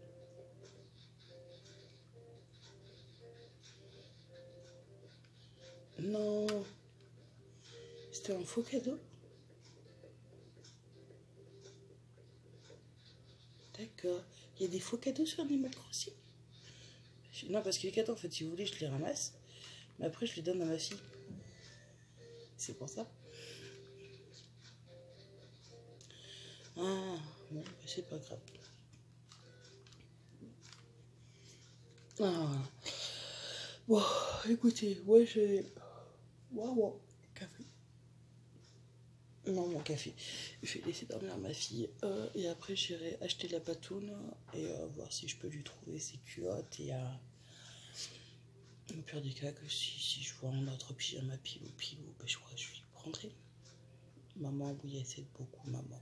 A: Non. C'était un faux cadeau? D'accord. Il y a des faux cadeaux sur Animal Crossing? Non, parce que les cadeaux, en fait, si vous voulez, je les ramasse. Mais après, je les donne à ma fille. C'est pour ça. Ah, bon, c'est pas grave. Ah, bon, écoutez, ouais, j'ai... Waouh, wow, café. Non, mon café. Je vais laisser dormir ma fille. Euh, et après, j'irai acheter la patoune et euh, voir si je peux lui trouver ses culottes. Et euh, au pire des cas, que si, si je vois un autre pyjama pilou pilou, ben, je crois que je lui prendrai. Maman, oui, elle s'aide beaucoup, maman.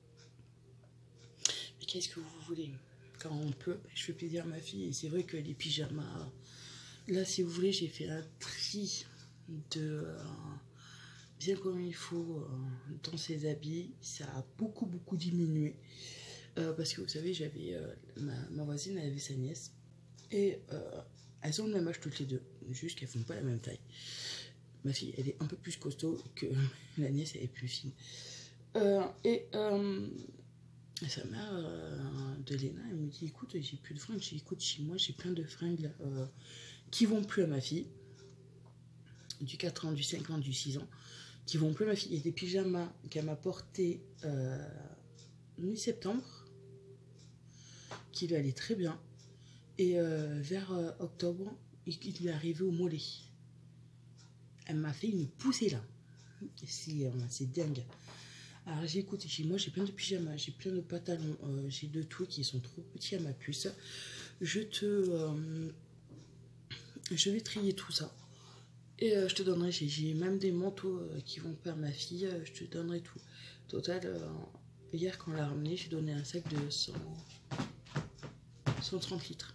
A: Mais qu'est-ce que vous voulez? Quand on peut, ben, je fais plaisir à ma fille. Et c'est vrai que les pyjamas... Là, si vous voulez, j'ai fait un tri de... Euh, bien comme il faut euh, dans ses habits. Ça a beaucoup beaucoup diminué euh, parce que vous savez, j'avais euh, ma, ma voisine, elle avait sa nièce et euh, elles ont le même âge toutes les deux, juste qu'elles font pas la même taille. Ma fille, elle est un peu plus costaud que la nièce, elle est plus fine. Euh, et euh, sa mère euh, de Léna, elle me dit, écoute, j'ai plus de fringues. J'ai dit, écoute, chez moi, j'ai plein de fringues euh, qui vont plus à ma fille, du quatre ans, du cinq ans, du six ans, qui vont plus à ma fille. Il y a des pyjamas qu'elle m'a portés euh, mi-septembre, qui lui allaient très bien. Et euh, vers euh, octobre, il, il lui est arrivé au mollet. Elle m'a fait une poussée là. C'est euh, dingue. Alors j'écoute, moi j'ai plein de pyjamas, j'ai plein de pantalons, euh, j'ai de tout qui sont trop petits à ma puce. Je te... Euh, je vais trier tout ça. Et euh, je te donnerai, j'ai même des manteaux euh, qui vont faire ma fille, euh, je te donnerai tout. Total, euh, hier quand on l'a ramené, j'ai donné un sac de cent, cent trente litres.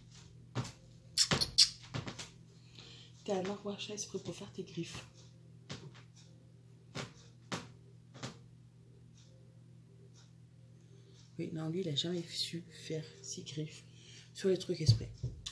A: T'as un arrochage exprès pour faire tes griffes. Oui, non, lui, il a jamais su faire ses griffes sur les trucs exprès.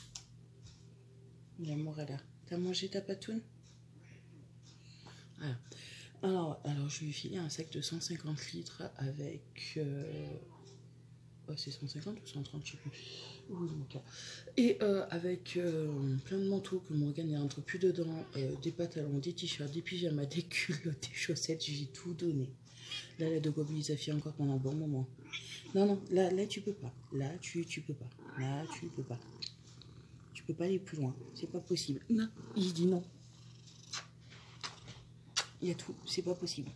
A: L'amour à l'air. T'as mangé ta patoune? Voilà. Alors, alors, je lui ai filé un sac de cent cinquante litres avec... Euh... Oh, c'est cent cinquante ou cent trente, je sais plus. Oui, mon cas. Et euh, avec euh, plein de manteaux que Morgane ne rentre plus dedans, euh, des pantalons, des t-shirts, des pyjamas, des culottes, des chaussettes, j'ai tout donné. Là, elle a de quoi sa fille encore pendant un bon moment. Non, non, là, là tu peux pas. Là, tu, tu peux pas. Là, tu peux pas. Tu peux pas aller plus loin. C'est pas possible. Non, il dit non. Il y a tout. C'est pas possible.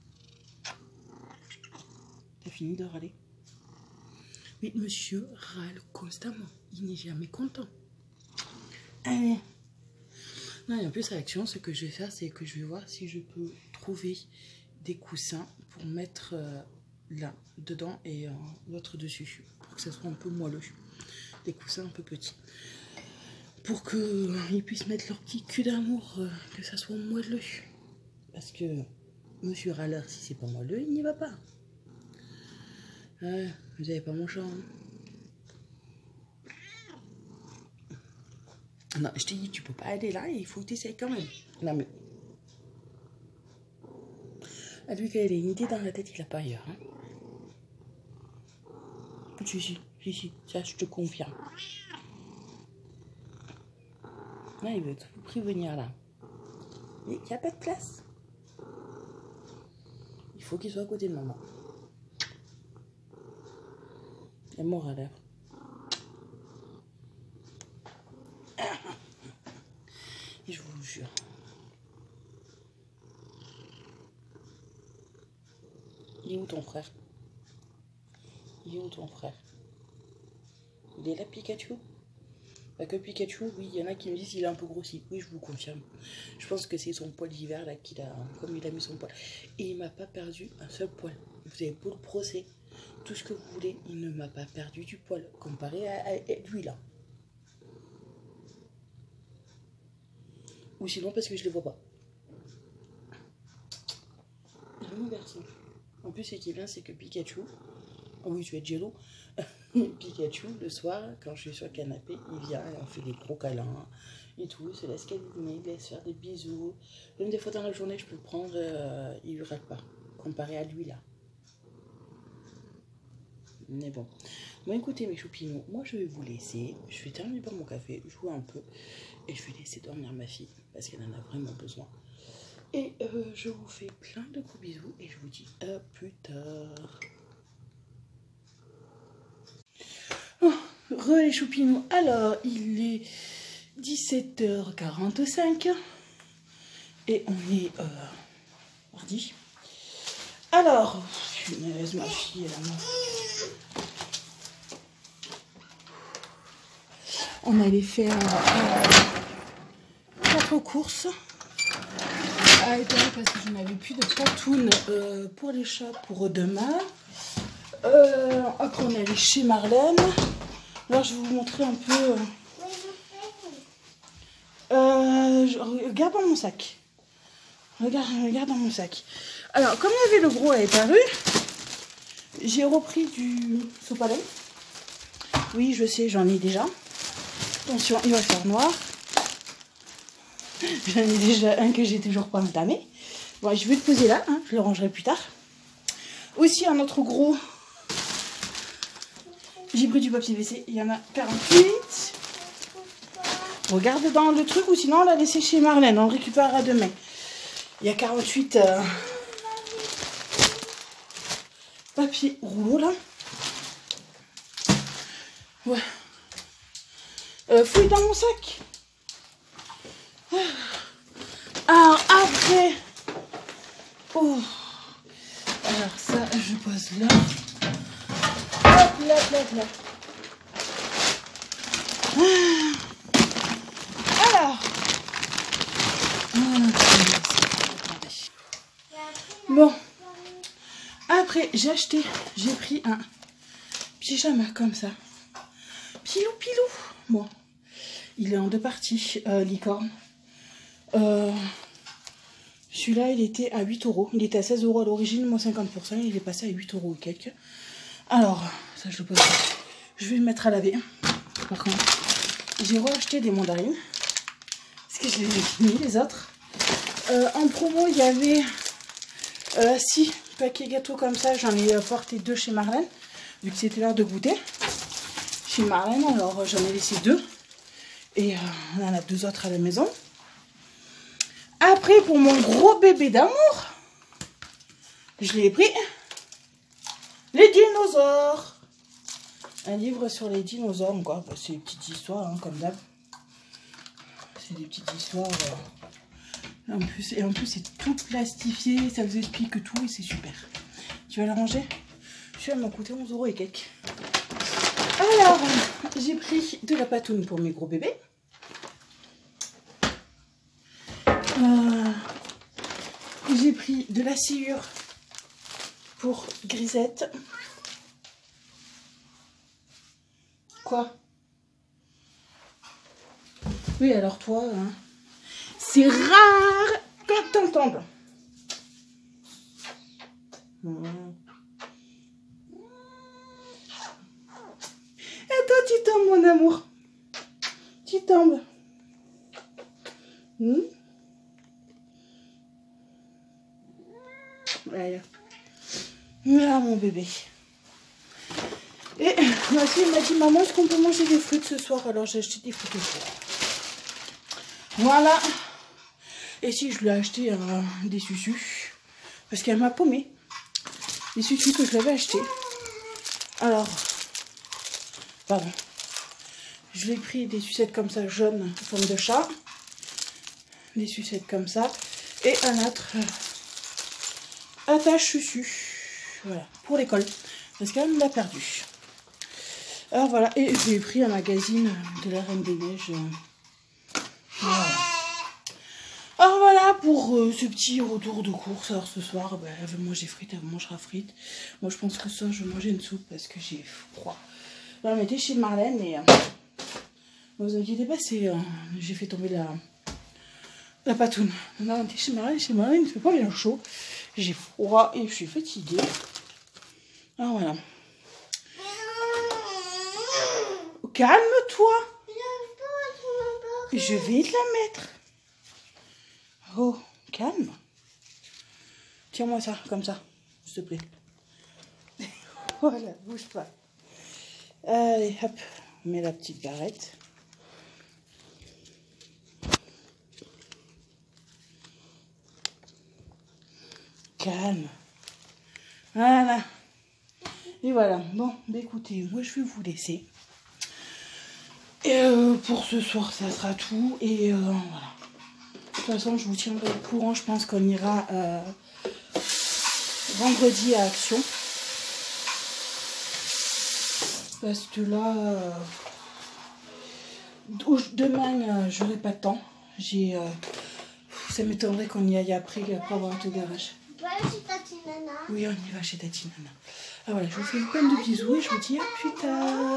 A: T'as fini de râler? Mais monsieur râle constamment. Il n'est jamais content. Allez. Non, et en plus, réaction, ce que je vais faire, c'est que je vais voir si je peux trouver des coussins pour mettre euh, là, dedans et euh, l'autre dessus. Pour que ça soit un peu moelleux. Des coussins un peu petits. Pour qu'ils euh, puissent mettre leur petit cul d'amour, euh, que ça soit moelleux. Parce que monsieur râleur, si c'est pas moelleux, il n'y va pas. Euh, vous n'avez pas mon champ. Hein. Non, je t'ai dit, tu peux pas aller là, il faut que tu essayes quand même. Non, mais... À lui, qu'il a une idée dans la tête, il a pas ailleurs. Hein. Si, si, si, si, ça, je te confirme. Là, il veut tout prévenir, là. Mais il n'y a pas de place. Il faut qu'il soit à côté de maman. Elle mord à l'heure. Et je vous jure. Il est où ton frère? Il est où ton frère? Il est là, Pikachu? Pas que Pikachu, oui, il y en a qui me disent qu'il est un peu grossi. Oui, je vous confirme. Je pense que c'est son poil d'hiver là qu'il a, comme il a mis son poil. Et il m'a pas perdu un seul poil. Vous avez beau le procès, tout ce que vous voulez, il ne m'a pas perdu du poil comparé à, à, à lui là. Ou sinon parce que je les vois pas. Mon garçon. En plus, ce qui est bien, c'est que Pikachu, oh oui, tu es Jello. Pikachu, le soir, quand je suis sur le canapé, il vient et on fait des gros câlins et tout. Il se laisse câliner, il laisse faire des bisous. Même des fois dans la journée, je peux le prendre, euh, il ne rate pas, comparé à lui là. Mais bon. Bon, écoutez, mes choupinous, moi je vais vous laisser. Je vais terminer par mon café, jouer un peu. Et je vais laisser dormir ma fille, parce qu'elle en a vraiment besoin. Et euh, je vous fais plein de gros bisous et je vous dis à plus tard. Oh, re les choupinous. Alors, il est dix-sept heures quarante-cinq et on est euh, mardi. Alors, punaise, ma fille, elle a mal. On allait faire euh, quatre courses. Ah, parce que je n'avais plus de patounes euh, pour les chats pour demain. Euh, après, on est allé chez Marlène. Alors, je vais vous montrer un peu. Euh, je, regarde dans mon sac. Regarde, regarde dans mon sac. Alors, comme il y avait le gros à éparu, j'ai repris du sopalin. Oui, je sais, j'en ai déjà. Attention, il va faire noir. J'en ai déjà un que j'ai toujours pas entamé. Bon, je vais le poser là, hein, je le rangerai plus tard. Aussi, un autre gros. J'ai pris du papier W C, il y en a quarante-huit. Regarde dans le truc ou sinon on l'a laissé chez Marlène, on le récupérera demain. Il y a quarante-huit euh, papier rouleau là. Ouais. Euh, fouille dans mon sac. Alors après, oh, alors ça je pose là, hop là là là. Alors, bon, après j'ai acheté, j'ai pris un pyjama comme ça, pilou pilou. Bon, il est en deux parties, euh, licorne. Euh, Celui-là, il était à huit euros. Il était à seize euros à l'origine, moins cinquante pour cent. Il est passé à huit euros et quelques. Alors, ça, je le pose. Je vais le mettre à laver. Par contre, j'ai racheté des mandarines. Parce que je les ai finis, les autres. Euh, en promo, il y avait euh, six paquets gâteaux comme ça. J'en ai apporté deux chez Marlène. Vu que c'était l'heure de goûter. Chez Marlène, alors j'en ai laissé deux. Et euh, on en a deux autres à la maison. Après, pour mon gros bébé d'amour, je l'ai pris les dinosaures. Un livre sur les dinosaures, encore. Bah, c'est des petites histoires, hein, comme d'hab. C'est des petites histoires. Euh, en plus, et en plus, c'est tout plastifié. Ça vous explique tout et c'est super. Tu vas la ranger? Celui-là m'a coûté onze euros et quelques. Alors, j'ai pris de la patoune pour mes gros bébés. Euh, j'ai pris de la sciure pour Grisette. Quoi? Oui, alors toi, hein, c'est rare quand t'entends. Mmh. Et toi, tu tombes, mon amour. Tu tombes. Mmh. Voilà. Voilà mon bébé. Et ma fille m'a dit, maman, est-ce qu'on peut manger des fruits ce soir? Alors j'ai acheté des fruits ce soir. Voilà. Et si je lui ai acheté euh, des sucus. Parce qu'elle m'a paumé. Les sucus que je l'avais acheté. Alors, pardon. Je lui ai pris des sucettes comme ça, jaunes, en forme de chat. Des sucettes comme ça. Et un autre... Euh, attache chuchu, voilà, pour l'école, parce qu'elle l'a perdu. Alors voilà, et j'ai pris un magazine de la Reine des Neiges. Voilà. Alors voilà pour euh, ce petit retour de course. Alors ce soir, bah, elle veut manger frites, elle mangera frites. Moi je pense que ça, je vais manger une soupe parce que j'ai froid. Là, on était chez Marlène et... Euh, ne vous inquiétez pas, c'est euh, j'ai fait tomber la, la patoune. Là, on était chez Marlène, chez Marlène, il ne fait pas bien chaud. J'ai froid et je suis fatiguée. Alors voilà. Calme-toi. Je vais te la mettre. Oh, calme. Tiens-moi ça, comme ça, s'il te plaît. Voilà, bouge pas. Allez, hop, on met la petite barrette. Calme. Voilà. Et voilà. Bon, bah écoutez, moi je vais vous laisser. Et euh, pour ce soir, ça sera tout. Et euh, voilà. De toute façon, je vous tiendrai au courant. Je pense qu'on ira euh, vendredi à Action. Parce que là, euh, demain, euh, j'aurai pas de temps. J'ai, euh, ça m'étonnerait qu'on y aille après, après avoir été au garage.
B: On va aller chez Tati Nana.
A: Oui, on y va chez Tati Nana. Ah voilà, je vous fais une pleine de bisous et je vous dis à plus tard.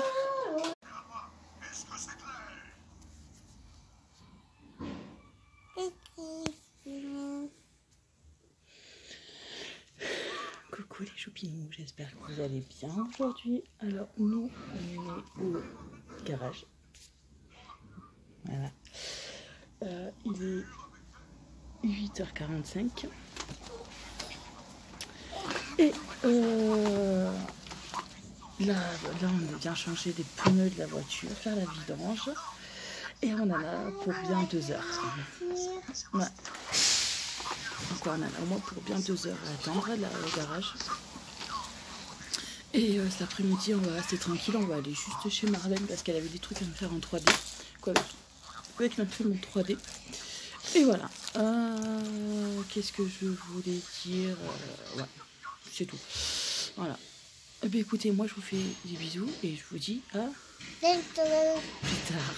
A: Coucou les choupinous, j'espère que vous allez bien aujourd'hui. Alors nous, on est au garage. Voilà. Euh, il est huit heures quarante-cinq. Et euh, là, là, on vient changer les pneus de la voiture, faire la vidange. Et on en a pour bien deux heures. Ouais. Donc on en a au moins pour bien deux heures à attendre là, au garage. Et euh, cet après-midi, on va rester tranquille. On va aller juste chez Marlène parce qu'elle avait des trucs à me faire en trois D. Quoi, avec l'imprimante trois D. Et voilà. Euh, Qu'est-ce que je voulais dire euh, ouais, c'est tout. Voilà. Eh bien, écoutez, moi, je vous fais des bisous et je vous dis à plus tard.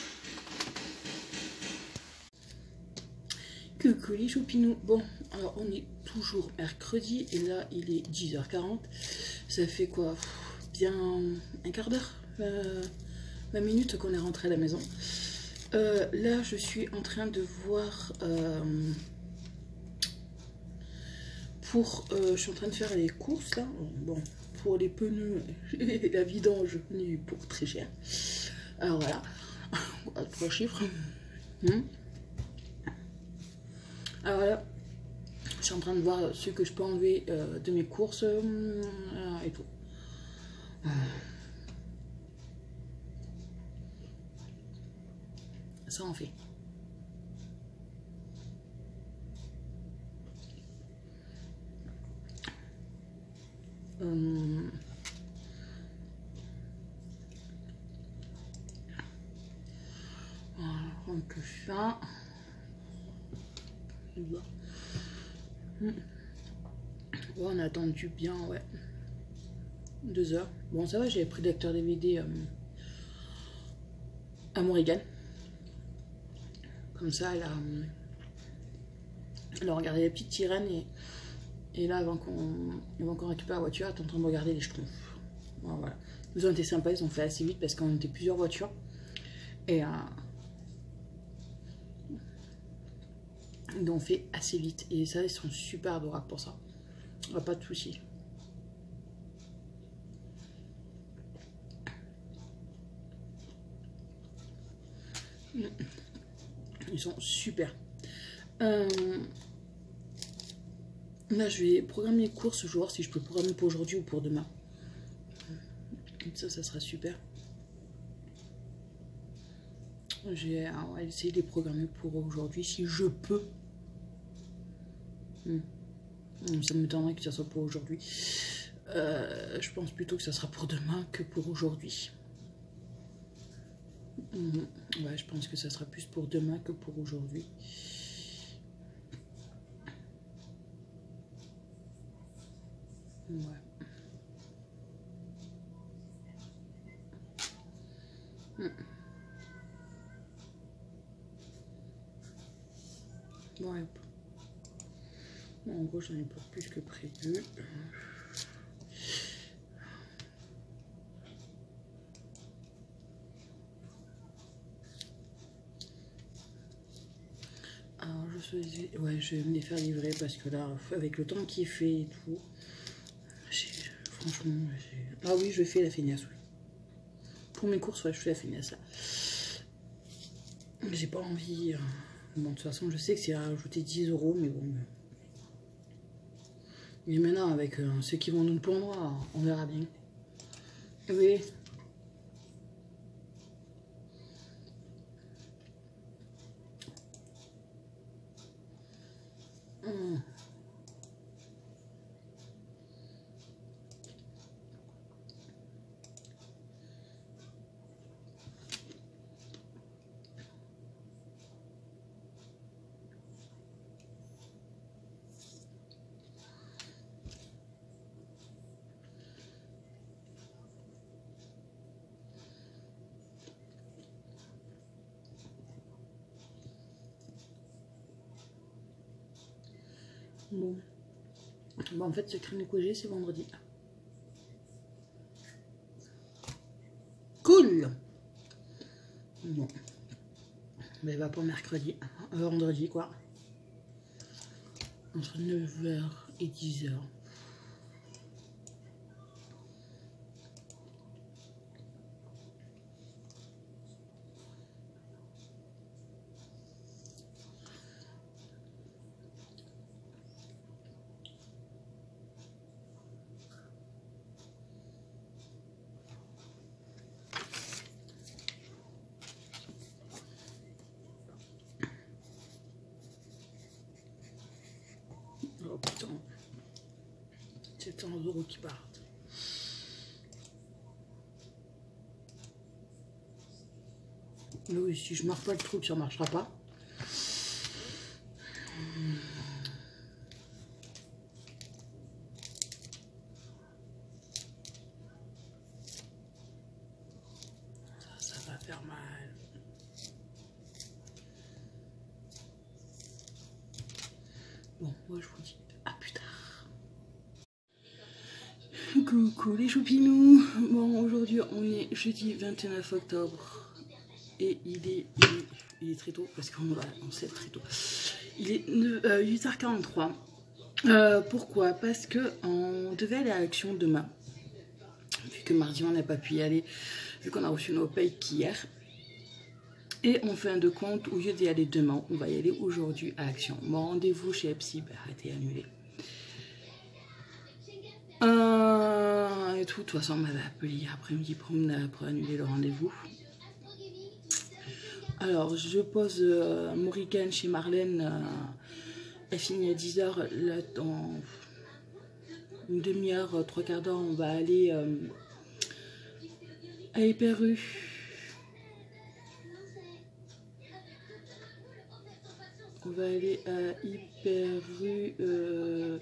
A: Coucou les choupinous. Bon, alors on est toujours mercredi et là il est dix heures quarante. Ça fait quoi? Bien un quart d'heure, euh, vingt minutes qu'on est rentré à la maison. Euh, là je suis en train de voir euh, pour euh, je suis en train de faire les courses là. Bon, pour les pneus et la vidange pour très cher. Alors voilà, trois chiffres. Hmm. Alors voilà, je suis en train de voir ce que je peux enlever euh, de mes courses euh, et tout. Euh. Ça en fait. Euh. Voilà, donc ça. Mmh. Ouais, on a attendu bien, ouais, deux heures. Bon, ça va, j'avais pris le lecteur D V D euh, à Morrigan. Comme ça, elle a, euh, elle a regardé les petites sirènes et, et là, avant qu'on avant qu'on récupère la voiture, elle est en train de regarder les Schtroumpfs. Bon, voilà. Ils ont été sympas, ils ont fait assez vite parce qu'on était plusieurs voitures. Et euh, ils ont fait assez vite. Et ça, ils sont super adorables pour ça. Pas de soucis. Ils sont super. Euh, là, je vais programmer les courses. Je vais voir si je peux programmer pour aujourd'hui ou pour demain. Ça, ça sera super. J'ai essayé de les programmer pour aujourd'hui si je peux. Hmm. Ça me m'étonnerait que ça soit pour aujourd'hui. Euh, je pense plutôt que ça sera pour demain que pour aujourd'hui. Mmh. Ouais, je pense que ça sera plus pour demain que pour aujourd'hui. Ouais. Ouais. Bon, en gros, j'en ai pas plus que prévu. Alors, je faisais... Ouais, je vais me les faire livrer parce que là, avec le temps qu'il fait et tout, franchement, ah oui, je fais la feignasse, oui. Pour mes courses, ouais, je fais la feignasse, là. J'ai pas envie... Bon, de toute façon, je sais que c'est à rajouter dix euros, mais bon... Mais maintenant, avec euh, ceux qui vont nous pondre, on verra bien. Oui. Mmh. Bon. Bon, en fait, ce crème que j'ai, c'est vendredi. Cool. Bon. Mais va pour mercredi. Vendredi, quoi. Entre neuf heures et dix heures. Oh putain, sept cents euros qui partent. Mais oui, si je marque pas le truc, ça marchera pas. Ça, ça va faire mal. Bon, moi je vous dis à plus tard. Coucou les choupinous. Bon, aujourd'hui on est jeudi vingt-neuf octobre et il est, il est, il est très tôt parce qu'on va, on sait très tôt. Il est euh, huit heures quarante-trois. Euh, pourquoi? Parce que on devait aller à l'action demain. Vu que mardi on n'a pas pu y aller, vu qu'on a reçu nos payes qu'hier. Et en fin de compte, au lieu d'y aller demain, on va y aller aujourd'hui à Action. Mon rendez-vous chez Epsi bah, a été annulé. Euh, et tout, de toute façon, on m'avait appelé hier après-midi pour, pour annuler le rendez-vous. Alors, je pose euh, Morrigan chez Marlène. Euh, elle finit à dix heures. Là, dans une demi-heure, trois quarts d'heure, on va aller euh, à Hyper-U. On va aller à Hyper-U. Euh,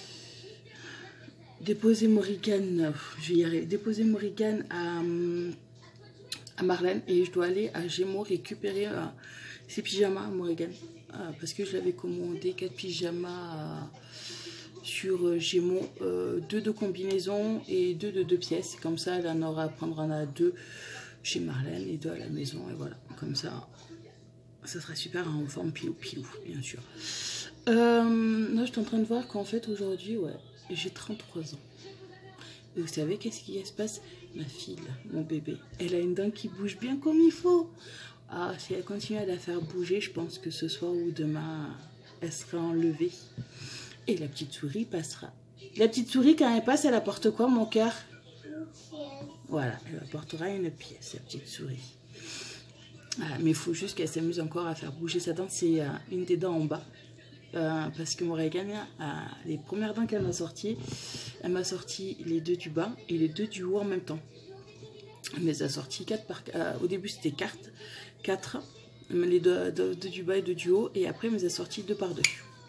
A: déposer Morrigan. Je vais y arriver. Déposer Morrigan à, à Marlène. Et je dois aller à Gémeaux récupérer euh, ses pyjamas à Morrigan. Euh, parce que je l'avais commandé quatre pyjamas euh, sur euh, Gémeaux. Euh, deux de combinaison et deux de deux pièces. Comme ça, elle en aura à prendre un à deux chez Marlène et deux à la maison. Et voilà. Comme ça. Ça serait super en forme pilou-pilou, bien sûr. Euh, là, je suis en train de voir qu'en fait, aujourd'hui, ouais, j'ai trente-trois ans. Et vous savez qu'est-ce qui se passe? Ma fille, mon bébé, elle a une dent qui bouge bien comme il faut. Ah, si elle continue à la faire bouger, je pense que ce soir ou demain, elle sera enlevée. Et la petite souris passera. La petite souris, quand elle passe, elle apporte quoi, mon cœur? Voilà, elle apportera une pièce, la petite souris. Ah, mais il faut juste qu'elle s'amuse encore à faire bouger sa dent. C'est euh, une des dents en bas. Euh, parce que Morrigan, euh, les premières dents qu'elle m'a sorties, elle m'a sorti les deux du bas et les deux du haut en même temps. Elle les a sortis quatre par euh, au début c'était quatre, quatre, les deux, deux, deux du bas et deux du haut. Et après elle me les a sortis deux par deux.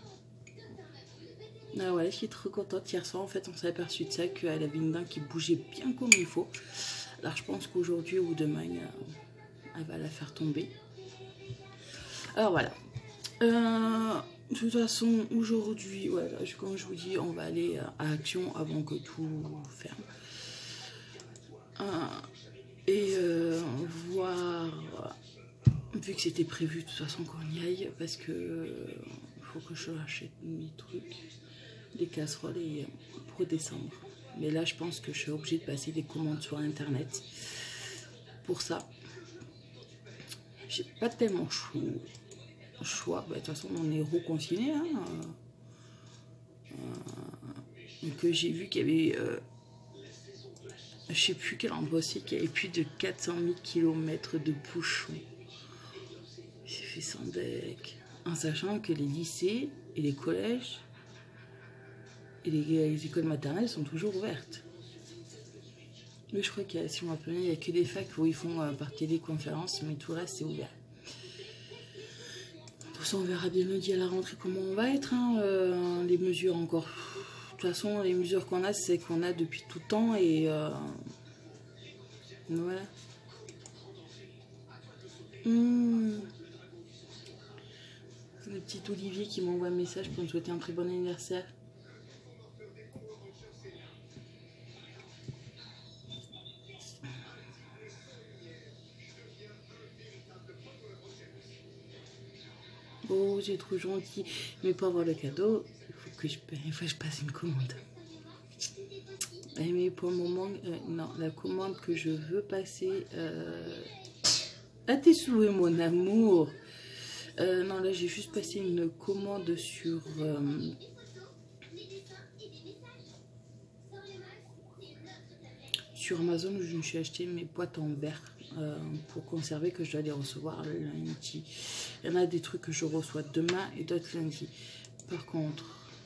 A: Ah ouais, je suis trop contente. Hier soir en fait on s'est aperçu de ça, qu'elle avait une dent qui bougeait bien comme il faut. Alors je pense qu'aujourd'hui ou demain... Euh, elle va la faire tomber. Alors voilà. Euh, de toute façon, aujourd'hui, ouais, là, comme je vous dis, on va aller à Action avant que tout ferme. Euh, et euh, voir, vu que c'était prévu de toute façon qu'on y aille, parce que euh, faut que je achète mes trucs, les casseroles et, pour décembre. Mais là, je pense que je suis obligée de passer des commandes sur internet. Pour ça, j'ai pas tellement chou, choix. Bah, de toute façon, on est reconfiné. Hein. Euh, que j'ai vu qu'il y avait, euh, je sais plus quel endroit c'est, qu'il y avait plus de quatre cent mille kilomètres de bouchons. J'ai fait sans deck. En sachant que les lycées et les collèges et les, les écoles maternelles sont toujours ouvertes. Mais je crois qu'il y a, si on m'appelle, il n'y a que des facs où ils font euh, par téléconférence, mais tout le reste c'est ouvert. De toute façon, on verra bien lundi à la rentrée comment on va être. Hein, euh, les mesures encore. De toute façon, les mesures qu'on a, c'est qu'on a depuis tout le temps et euh, voilà. Mmh. Le petit Olivier qui m'envoie un message pour me souhaiter un très bon anniversaire. Oh, j'ai trop gentil. Mais pour avoir le cadeau, il faut que je, il faut que je passe une commande. Mais pour le moment, euh, non, la commande que je veux passer... Euh... À tes souhaits, mon amour. Euh, non, là, j'ai juste passé une commande sur... Euh... Sur Amazon, où je me suis acheté mes boîtes en verre. Euh, pour conserver, que je dois les recevoir le lundi. Il y en a des trucs que je reçois demain et d'autres lundi. Par contre,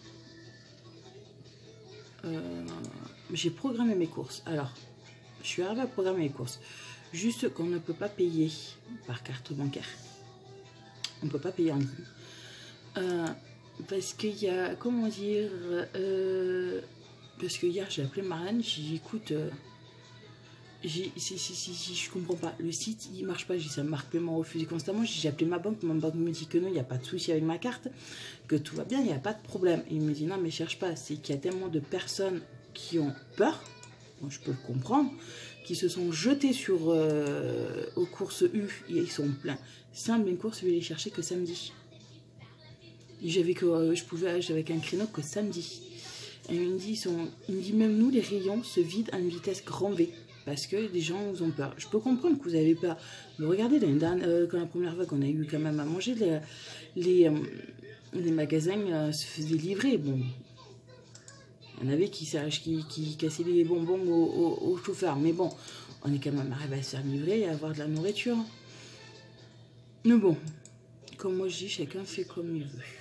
A: euh, j'ai programmé mes courses. Alors, je suis arrivée à programmer mes courses. Juste qu'on ne peut pas payer par carte bancaire. On ne peut pas payer en ligne. Euh, parce qu'il y a, comment dire, euh, parce que hier j'ai appelé Marlène, j'ai dit écoute... Euh, Si, si, si, si, je comprends pas. Le site, il marche pas. J'ai ça marque paiement refusé constamment. J'ai appelé ma banque. Ma banque me dit que non, il n'y a pas de souci avec ma carte, que tout va bien, il n'y a pas de problème. Et il me dit non, mais cherche pas. C'est qu'il y a tellement de personnes qui ont peur, bon, je peux le comprendre, qui se sont jetées sur euh, aux courses U et ils sont pleins. Simple, mes courses, je vais les chercher que samedi. J'avais que euh, je pouvais, j'avais qu'un créneau que samedi. Et il me dit, ils sont, il me dit même nous, les rayons se vident à une vitesse grand V. Parce que des gens vous ont peur. Je peux comprendre que vous avez peur. Mais regardez, dernière, euh, quand la première fois qu'on a eu quand même à manger, les, les, euh, les magasins euh, se faisaient livrer. Bon, il y en avait qui, qui, qui cassaient les bonbons aux au, au chauffeurs. Mais bon, on est quand même arrivé à se faire livrer et à avoir de la nourriture. Mais bon, comme moi je dis, chacun fait comme il veut.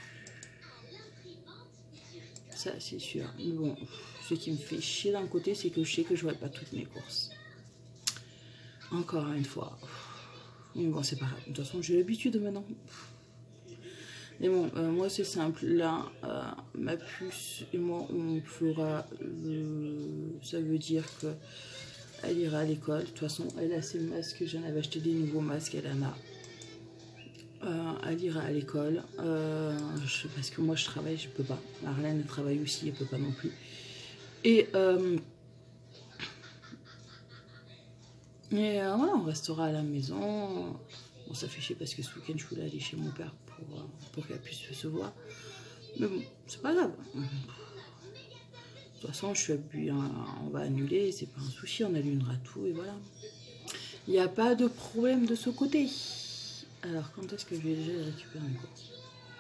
A: Ça, c'est sûr. Mais bon, ce qui me fait chier d'un côté, c'est que je sais que je ne vois pas toutes mes courses. Encore une fois. Mais bon, c'est pas grave. De toute façon, j'ai l'habitude maintenant. Mais bon, euh, moi, c'est simple. Là, euh, ma puce et moi, on fera... Euh, ça veut dire que elle ira à l'école. De toute façon, elle a ses masques. J'en avais acheté des nouveaux masques. Elle en a. Euh, elle ira à l'école. Euh, parce que moi, je travaille, je peux pas. Marlène travaille aussi, elle peut pas non plus. Et... Euh, Et euh, voilà, on restera à la maison. Bon, ça fait chier parce que ce week-end, je voulais aller chez mon père pour, euh, pour qu'elle puisse se voir. Mais bon, c'est pas grave. De toute façon, je suis appuyée, on va annuler, c'est pas un souci, on annulera tout et voilà. Il n'y a pas de problème de ce côté. Alors, quand est-ce que je vais déjà récupérer une course?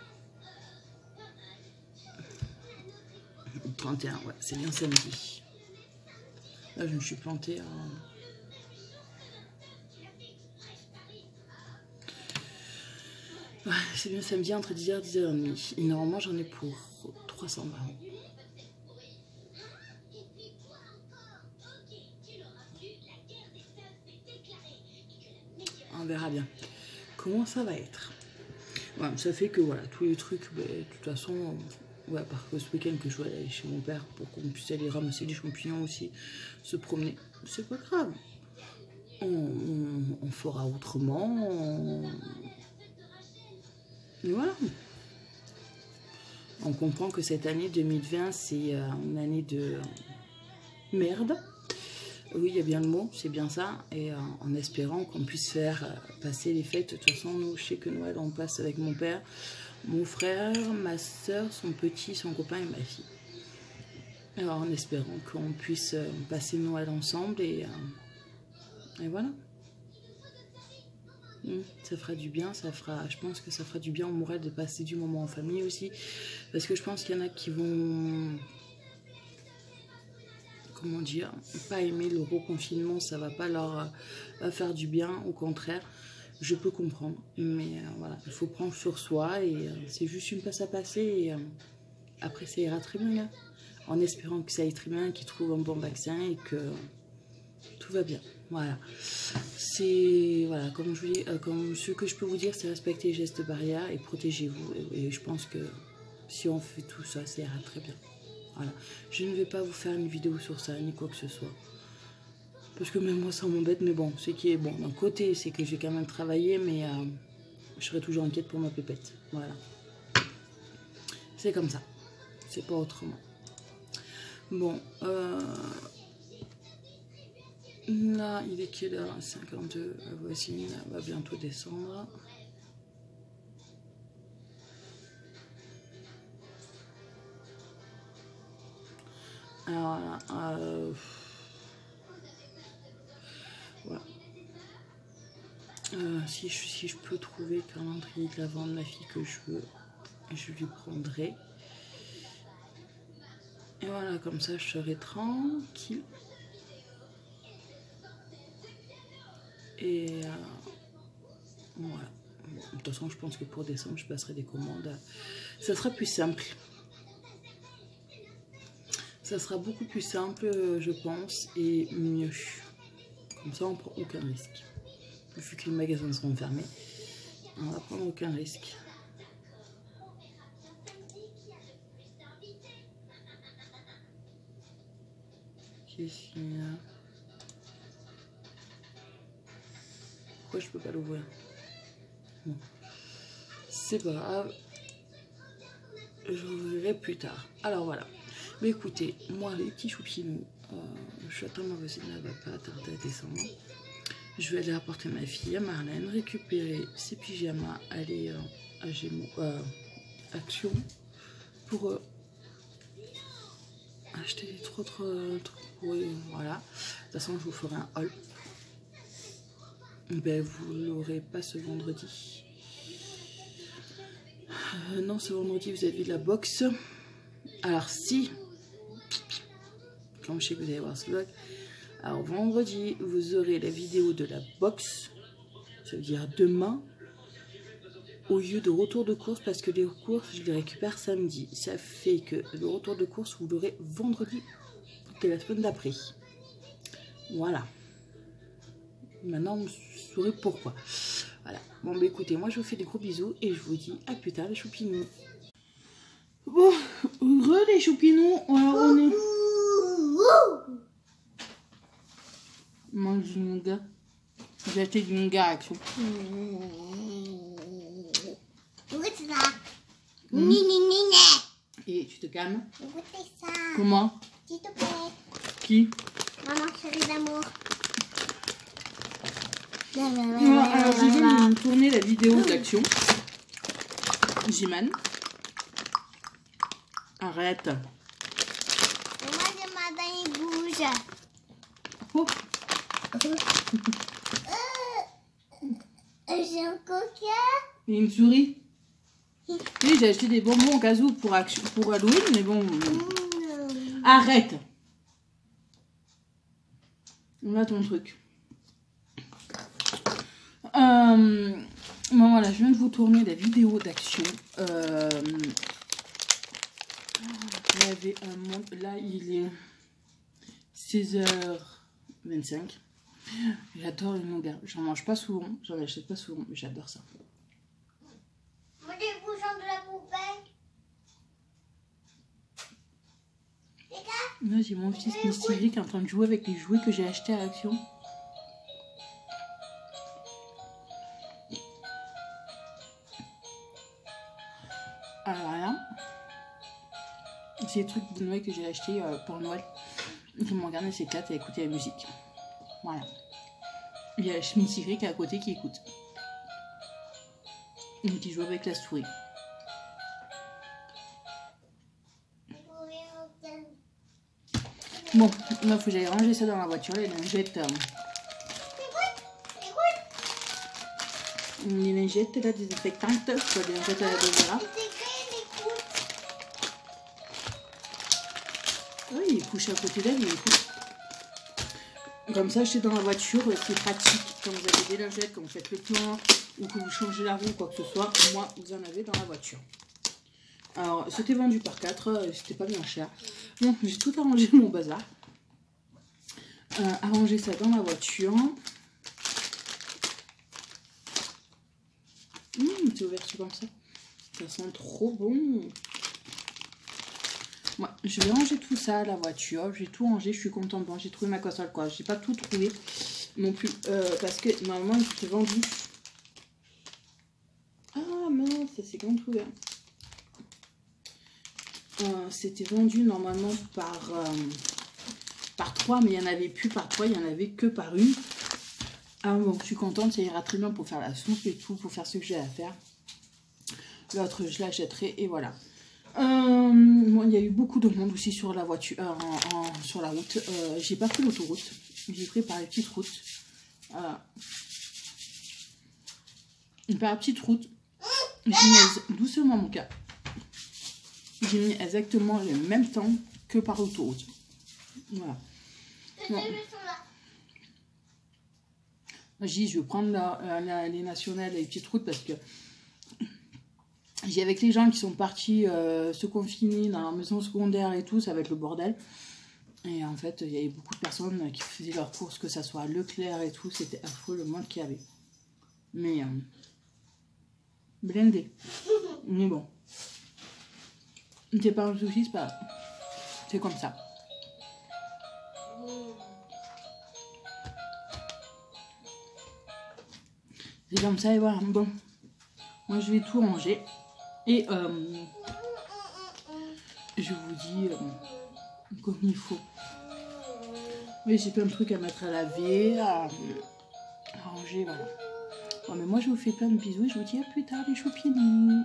A: trente et un, ouais, c'est bien samedi. Là, je me suis plantée en... Ouais, c'est bien samedi entre dix heures et dix heures trente. Et normalement, j'en ai pour trois cents euros. On verra bien comment ça va être. Ouais, ça fait que voilà, tous les trucs, bah, de toute façon, ouais, par que ce week-end que je vais aller chez mon père pour qu'on puisse aller ramasser des champignons aussi, se promener, c'est pas grave. On, on, on fera autrement. On... Et voilà. On comprend que cette année deux mille vingt, c'est euh, une année de merde. Oui, il y a bien le mot, c'est bien ça. Et euh, en espérant qu'on puisse faire euh, passer les fêtes. De toute façon, nous, je sais que Noël, on passe avec mon père, mon frère, ma soeur, son petit, son copain et ma fille. Alors, en espérant qu'on puisse euh, passer Noël ensemble. Et, euh, et voilà. Mmh, ça fera du bien, ça fera, je pense que ça fera du bien au moral de passer du moment en famille aussi. Parce que je pense qu'il y en a qui vont... Comment dire, pas aimer le reconfinement, ça va pas leur euh, faire du bien, au contraire, je peux comprendre, mais euh, voilà, il faut prendre sur soi et euh, c'est juste une passe à passer et euh, après ça ira très bien, là, en espérant que ça aille très bien, qu'ils trouvent un bon vaccin et que tout va bien, voilà. C'est, voilà, comme je vous dis, euh, comme ce que je peux vous dire, c'est respecter les gestes barrières et protégez-vous et, et je pense que si on fait tout ça, ça ira très bien. Voilà. Je ne vais pas vous faire une vidéo sur ça, ni quoi que ce soit. Parce que même moi, ça m'embête. Mais bon, ce qui est bon d'un côté, c'est que j'ai quand même travaillé, mais euh, je serai toujours inquiète pour ma pépette. Voilà. C'est comme ça. C'est pas autrement. Bon. Euh, là, il est quelle heure? cinquante-deux. La voisine va bientôt descendre. Alors voilà, euh, voilà. Euh, si, je, si je peux trouver le calendrier de l'avant de ma fille que je veux, je lui prendrai. Et voilà, comme ça je serai tranquille. Et euh, voilà. Bon, de toute façon, je pense que pour décembre, je passerai des commandes. Ça sera plus simple. Ça sera beaucoup plus simple, je pense, et mieux. Comme ça, on prend aucun risque. Vu que les magasins seront fermés, on va prendre aucun risque. Qu'est-ce qu'il y a? Pourquoi je peux pas l'ouvrir? Bon. C'est pas grave. Je l'ouvrirai plus tard. Alors voilà. Mais écoutez, moi, les petits choupinous, euh, j'attends ma voisine, elle va pas tarder à descendre. Je vais aller apporter ma fille à Marlène, récupérer ses pyjamas, aller euh, à Gémeaux, euh, Action, pour euh, acheter des trop trop oui, voilà. De toute façon, je vous ferai un haul. Ben, vous l'aurez pas ce vendredi. Euh, non, ce vendredi, vous avez vu de la boxe. Alors, si, comme je sais que vous allez voir ce vlog, alors vendredi, vous aurez la vidéo de la boxe, ça veut dire demain, au lieu de retour de course, parce que les courses, je les récupère samedi. Ça fait que le retour de course, vous l'aurez vendredi de la semaine d'après. Voilà. Maintenant, vous saurez pourquoi. Voilà. Bon, bah écoutez, moi, je vous fais des gros bisous et je vous dis à plus tard, les choupinous. Bon, heureux les choupinous. Alors, on est... Mange du nougat. J'ai acheté du nougat à Action.
B: Goûte ça. Ni ni ni ni.
A: Et tu te calmes.
B: Goûtez ça.
A: Comment?
B: S'il te plaît.
A: Qui?
B: Maman chérie d'amour.
A: Alors, alors je vais vous tourner la vidéo d'Action. Jiman. Arrête.
B: Moi, je m'adonne, il bouge.
A: Oh.
B: J'ai un coquin.
A: Et une souris. Oui, j'ai acheté des bonbons au cas où pour, action, pour Halloween, mais bon.
B: Mmh.
A: Arrête. On a ton truc. Euh, bon, voilà, je viens de vous tourner la vidéo d'Action. Euh, il y avait un monde. Là, il est seize heures vingt-cinq. J'adore le nougat. J'en mange pas souvent. J'en achète pas souvent, mais j'adore ça.
B: Moi, des bouchons de la poubelle.
A: Là, j'ai mon fils Mystique qui est en train de jouer avec les jouets que j'ai achetés à Action. Alors rien. C'est des trucs de Noël que j'ai acheté euh, pour Noël. Ils m'ont regardé ces quatre et écouter la musique. Voilà. Il y a Schmitzigri qui est à côté qui écoute. Et qui joue avec la souris. Bon, il faut que j'aille ranger ça dans la voiture, les lingettes. Euh, les lingettes là, désinfectantes, quoi, les lingettes à la Dovera. Oui, il couche à côté d'elle, il écoute. Comme ça, j'étais dans la voiture, c'est pratique. Quand vous avez des lingettes, quand vous faites le plan, ou que vous changez la roue, quoi que ce soit, moi, vous en avez dans la voiture. Alors, c'était vendu par quatre, c'était pas bien cher. Donc, j'ai tout arrangé mon bazar. Euh, arranger ça dans la voiture. Mmh, c'est ouvert comme ça. Ça sent trop bon. Ouais, je vais ranger tout ça à la voiture. J'ai tout rangé, je suis contente. Bon, j'ai trouvé ma console, quoi. J'ai pas tout trouvé non plus. Euh, parce que normalement, il était vendu. Ah mince, ça s'est quand ouvert. Euh, C'était vendu normalement par, euh, par trois, mais il n'y en avait plus par trois, il n'y en avait que par une. Ah bon, je suis contente, ça ira très bien pour faire la soupe et tout, pour faire ce que j'ai à faire. L'autre, je l'achèterai et voilà. Euh, bon, il y a eu beaucoup de monde aussi sur la voiture, euh, en, en, sur la route. Euh, j'ai pas pris l'autoroute, j'ai pris par les petites routes. Voilà. Par la petite route, j'ai mis doucement mon cas. J'ai mis exactement le même temps que par l'autoroute. Voilà. Bon. Je dis, je vais prendre la, la, les nationales et les petites routes parce que j'ai avec les gens qui sont partis euh, se confiner dans la maison secondaire et tout, ça va être le bordel. Et en fait, il y avait beaucoup de personnes qui faisaient leurs courses, que ça soit à Leclerc et tout, c'était affreux le monde qu'il y avait. Mais euh, blindé. Mais bon. C'est pas un souci, c'est pas. C'est comme ça. C'est comme ça et voilà. Bon. Moi je vais tout ranger. Et euh, je vous dis euh, comme il faut. Oui, j'ai plein de trucs à mettre à laver, à, à ranger, voilà. Bon, mais moi je vous fais plein de bisous et je vous dis à plus tard les choupinous.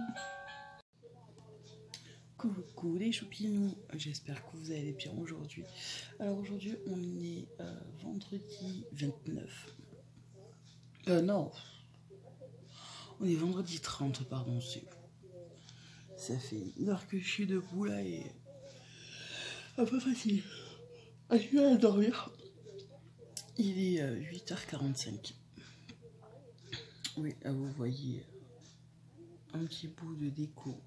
A: Coucou les choupinous, j'espère que vous allez bien aujourd'hui. Alors aujourd'hui on est euh, vendredi vingt-neuf. Euh non, on est vendredi trente, pardon. Ça fait une heure que je suis debout là et un peu fatigué. Je vais aller dormir. Il est euh, huit heures quarante-cinq. Oui, là vous voyez un petit bout de déco.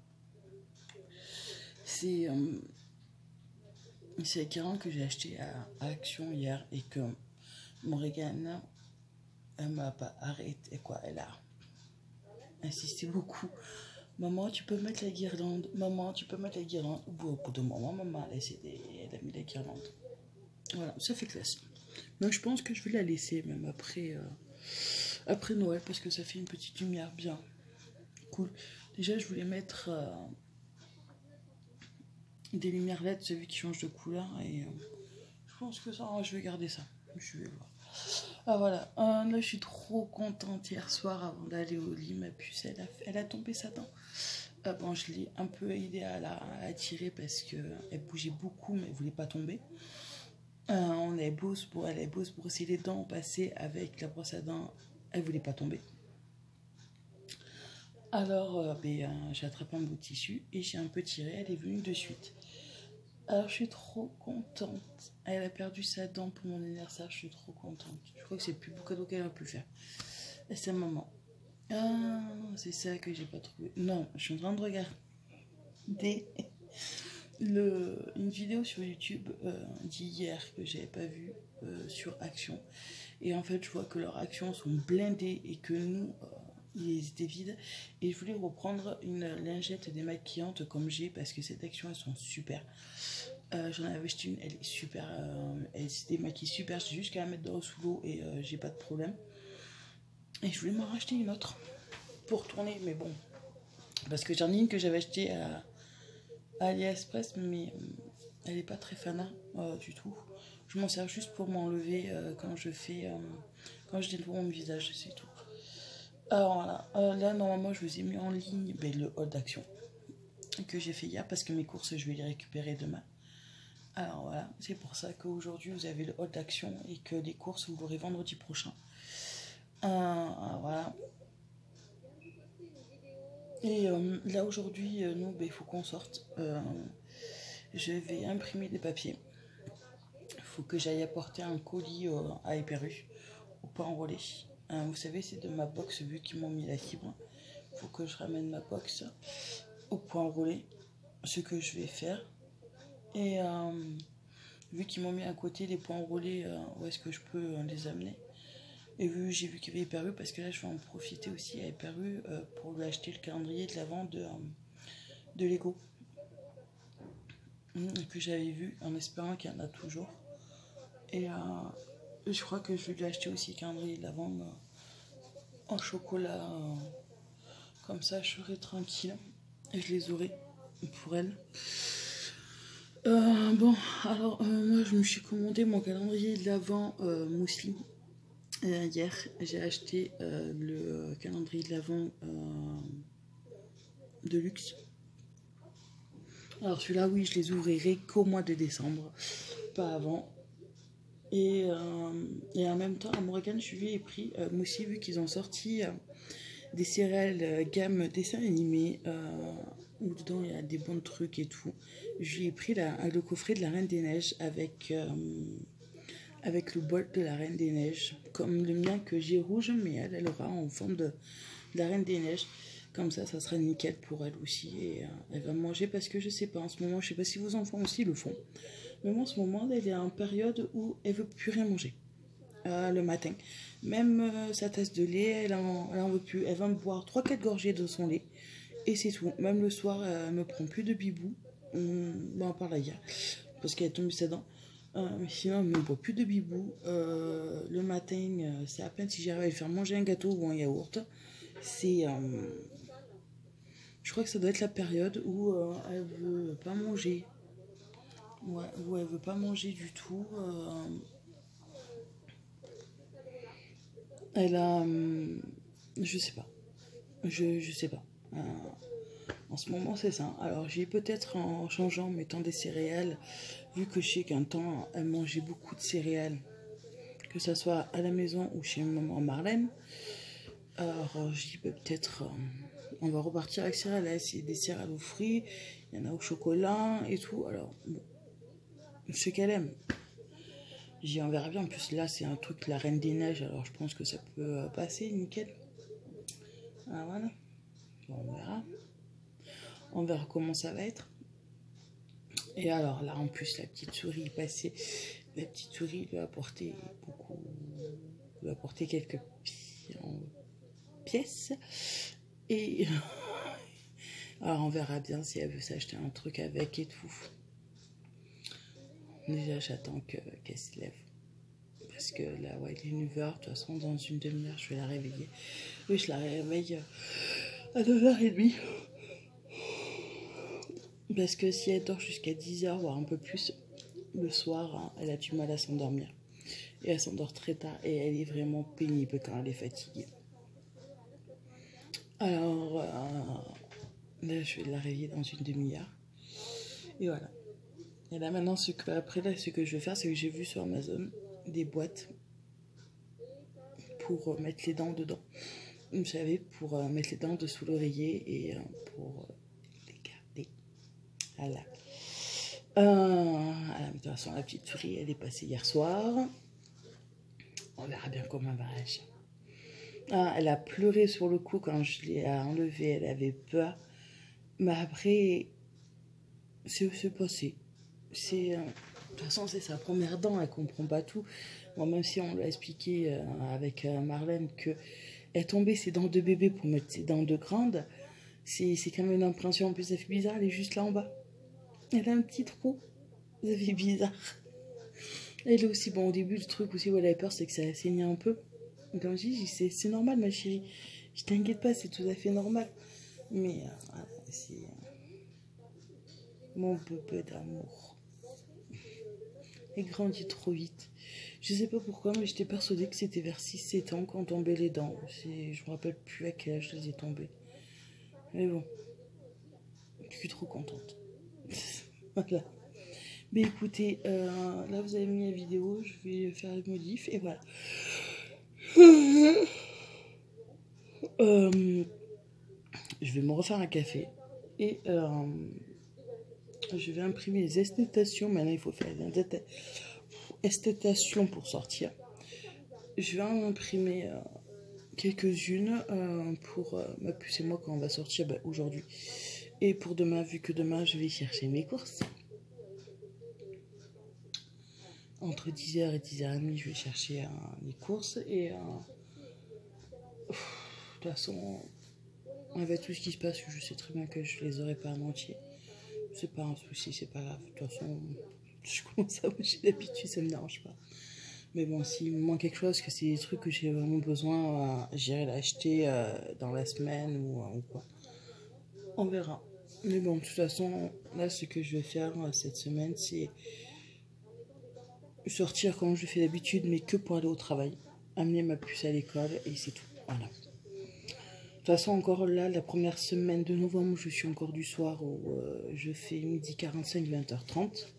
A: C'est euh, c'est Karen que j'ai acheté à, à Action hier et que Morgane, elle m'a pas arrêté, quoi, elle a insisté beaucoup. Maman, tu peux mettre la guirlande. Maman, tu peux mettre la guirlande. Au bout, au bout de moment, maman elle a, elle a mis la guirlande. Voilà, ça fait classe. Donc je pense que je vais la laisser même après, euh, après Noël parce que ça fait une petite lumière bien cool. Déjà, je voulais mettre euh, des lumières L E D, celui qui change de couleur, et euh, je pense que ça, je vais garder ça. Je vais voir. Ah voilà, euh, là je suis trop contente. Hier soir, avant d'aller au lit, ma puce, elle a, elle a tombé sa dent. Euh, bon, je l'ai un peu aidée à la, à la tirer parce qu'elle bougeait beaucoup, mais elle voulait pas tomber. Euh, on avait beau, elle avait beau se brosser les dents, passer avec la brosse à dents, elle voulait pas tomber. Alors, euh, ben, euh, j'ai attrapé un bout de tissu et j'ai un peu tiré, elle est venue de suite. Alors, je suis trop contente. Elle a perdu sa dent pour mon anniversaire, je suis trop contente. Je crois que c'est le plus beau cadeau qu'elle a pu faire. Et c'est maman. Ah, c'est ça que j'ai pas trouvé. Non, je suis en train de regarder le, une vidéo sur YouTube euh, d'hier que j'avais pas vue euh, sur Action. Et en fait, je vois que leurs actions sont blindées et que nous, euh, ils étaient vides. Et je voulais reprendre une lingette démaquillante comme j'ai parce que cette Action, elles sont super. Euh, J'en avais acheté une, elle est super, euh, elle se démaquille super, j'ai juste qu'à la mettre dans sous l'eau et euh, j'ai pas de problème. Et je voulais m'en racheter une autre pour tourner, mais bon, Parce que j'en ai une que j'avais achetée à, à AliExpress, mais euh, elle n'est pas très fana euh, du tout. Je m'en sers juste pour m'enlever euh, quand je fais, euh, quand je nettoie mon visage, c'est tout. Alors voilà, euh, là normalement je vous ai mis en ligne ben, le haul d'action que j'ai fait hier parce que mes courses je vais les récupérer demain. Alors voilà, c'est pour ça qu'aujourd'hui vous avez le haul d'action et que les courses vous l'aurez vendredi prochain. Euh, voilà. Et euh, là aujourd'hui, euh, nous, ben, il faut qu'on sorte. Euh, je vais imprimer des papiers. Il faut que j'aille apporter un colis euh, à Hyper-U, au point enrôlé. Euh, vous savez, c'est de ma box, vu qu'ils m'ont mis la fibre. Il faut que je ramène ma box au point enrôlé, ce que je vais faire. Et euh, vu qu'ils m'ont mis à côté les points enrôlés, euh, où est-ce que je peux euh, les amener? Et vu j'ai vu qu'il y avait Hyper-U, parce que là je vais en profiter aussi à Hyper-U euh, pour lui acheter le calendrier de l'avant de, euh, de Lego. Que j'avais vu en espérant qu'il y en a toujours. Et euh, je crois que je vais lui acheter aussi le calendrier de l'avant euh, en chocolat. Euh, comme ça je serai tranquille. Et je les aurai pour elle. Euh, bon, alors euh, moi je me suis commandé mon calendrier de l'avant euh, mousseline. Euh, hier, j'ai acheté euh, le calendrier de l'avant euh, de luxe. Alors celui-là, oui, je les ouvrirai qu'au mois de décembre, pas avant. Et, euh, et en même temps, à Morgan, je lui ai pris, euh, moi aussi, vu qu'ils ont sorti euh, des céréales euh, gamme dessins animés, euh, où dedans il y a des bons trucs et tout. Je lui ai pris la, le coffret de la Reine des Neiges avec... Euh, avec le bol de la Reine des Neiges, comme le mien que j'ai rouge, mais elle, elle aura en forme de, de la Reine des Neiges. Comme ça, ça sera nickel pour elle aussi. Et euh, elle va manger parce que je sais pas, en ce moment, je sais pas si vos enfants aussi le font. Mais moi, en ce moment, elle est en période où elle veut plus rien manger euh, le matin. Même euh, sa tasse de lait, elle en, elle en veut plus. Elle va me boire trois quatre gorgées de son lait. Et c'est tout. Même le soir, elle me prend plus de bibou. On va en parler hier. Parce qu'elle est tombée ses dents. Euh, mais sinon, elle ne me boit plus de bibou. Euh, le matin, euh, c'est à peine si j'arrive à lui faire manger un gâteau ou un yaourt. C'est. Euh, je crois que ça doit être la période où euh, elle veut pas manger. Ouais, où elle veut pas manger du tout. Euh, elle a. Euh, je sais pas. Je, je sais pas. Euh, en ce moment, c'est ça. Alors, j'ai peut-être en changeant, en mettant des céréales, vu que je sais qu'un temps, elle mangeait beaucoup de céréales, que ce soit à la maison ou chez maman Marlène. Alors, j'ai peut-être, euh, on va repartir avec céréales. Là, c'est des céréales aux fruits, il y en a au chocolat et tout. Alors, bon, ce qu'elle aime. J'y en verra bien. En plus, là, c'est un truc, la Reine des Neiges. Alors, je pense que ça peut euh, passer, nickel. Ah, voilà. Bon, on verra. On verra comment ça va être. Et alors, là, en plus, la petite souris est passée. La petite souris lui a apporté beaucoup. lui a apporté quelques pièces. Et. Alors, on verra bien si elle veut s'acheter un truc avec et tout. Déjà, j'attends que, qu'elle se lève. Parce que là, ouais, il est neuf heures. De toute façon, dans une demi-heure, je vais la réveiller. Oui, je la réveille à neuf heures trente. Parce que si elle dort jusqu'à dix heures, voire un peu plus, le soir, hein, elle a du mal à s'endormir. Et elle s'endort très tard et elle est vraiment pénible quand elle est fatiguée. Alors, euh, là, je vais la réveiller dans une demi-heure. Et voilà. Et là, maintenant, ce que, après, là, ce que je vais faire, c'est que j'ai vu sur Amazon des boîtes pour mettre les dents dedans. Vous savez, pour euh, mettre les dents dessous l'oreiller et euh, pour euh, les garder. Voilà. Euh, voilà, de toute façon, la petite souris, elle est passée hier soir. On verra bien comment elle va réagir. Ah, elle a pleuré sur le coup quand je l'ai enlevée. Elle avait peur. Mais après, c'est passé. C'est, euh, de toute façon, c'est sa première dent. Elle comprend pas tout. Bon, même si on l'a expliqué euh, avec euh, Marlène que elle tombait ses dents de bébé pour mettre ses dents de grande, c'est quand même une impression. En plus, ça fait bizarre. Elle est juste là en bas. Elle a un petit trou. Ça fait bizarre. Elle est aussi, bon, au début, le truc aussi où elle avait peur, c'est que ça saignait un peu. Comme je dis, c'est normal, ma chérie. Je t'inquiète pas, c'est tout à fait normal. Mais euh, voilà, c'est euh, mon bébé d'amour. Il grandit trop vite. Je sais pas pourquoi, mais j'étais persuadée que c'était vers six sept ans qu'on tombait les dents. Je me rappelle plus à quel âge je les ai tombées. Mais bon, je suis trop contente. Voilà. Mais écoutez, euh, là vous avez mis la vidéo, je vais faire les modifs et voilà. Euh, je vais me refaire un café et euh, je vais imprimer les estétations. Maintenant, il faut faire les estétations pour sortir. Je vais en imprimer euh, quelques-unes euh, pour euh, ma puce et moi quand on va sortir bah, aujourd'hui. Et pour demain, vu que demain, je vais chercher mes courses. Entre dix heures et dix heures trente, je vais chercher euh, les courses. Et euh, de toute façon, avec tout ce qui se passe, je sais très bien que je les aurai pas en entier. C'est pas un souci, c'est pas grave. De toute façon, je commence à manger d'habitude, ça me dérange pas. Mais bon, s'il me manque quelque chose, que c'est des trucs que j'ai vraiment besoin, euh, j'irai l'acheter euh, dans la semaine ou, euh, ou quoi. On verra. Mais bon, de toute façon, là, ce que je vais faire euh, cette semaine, c'est sortir comme je fais d'habitude, mais que pour aller au travail. Amener ma puce à l'école et c'est tout. Voilà. De toute façon, encore là, la première semaine de novembre, je suis encore du soir où euh, je fais midi quarante-cinq, vingt heures trente.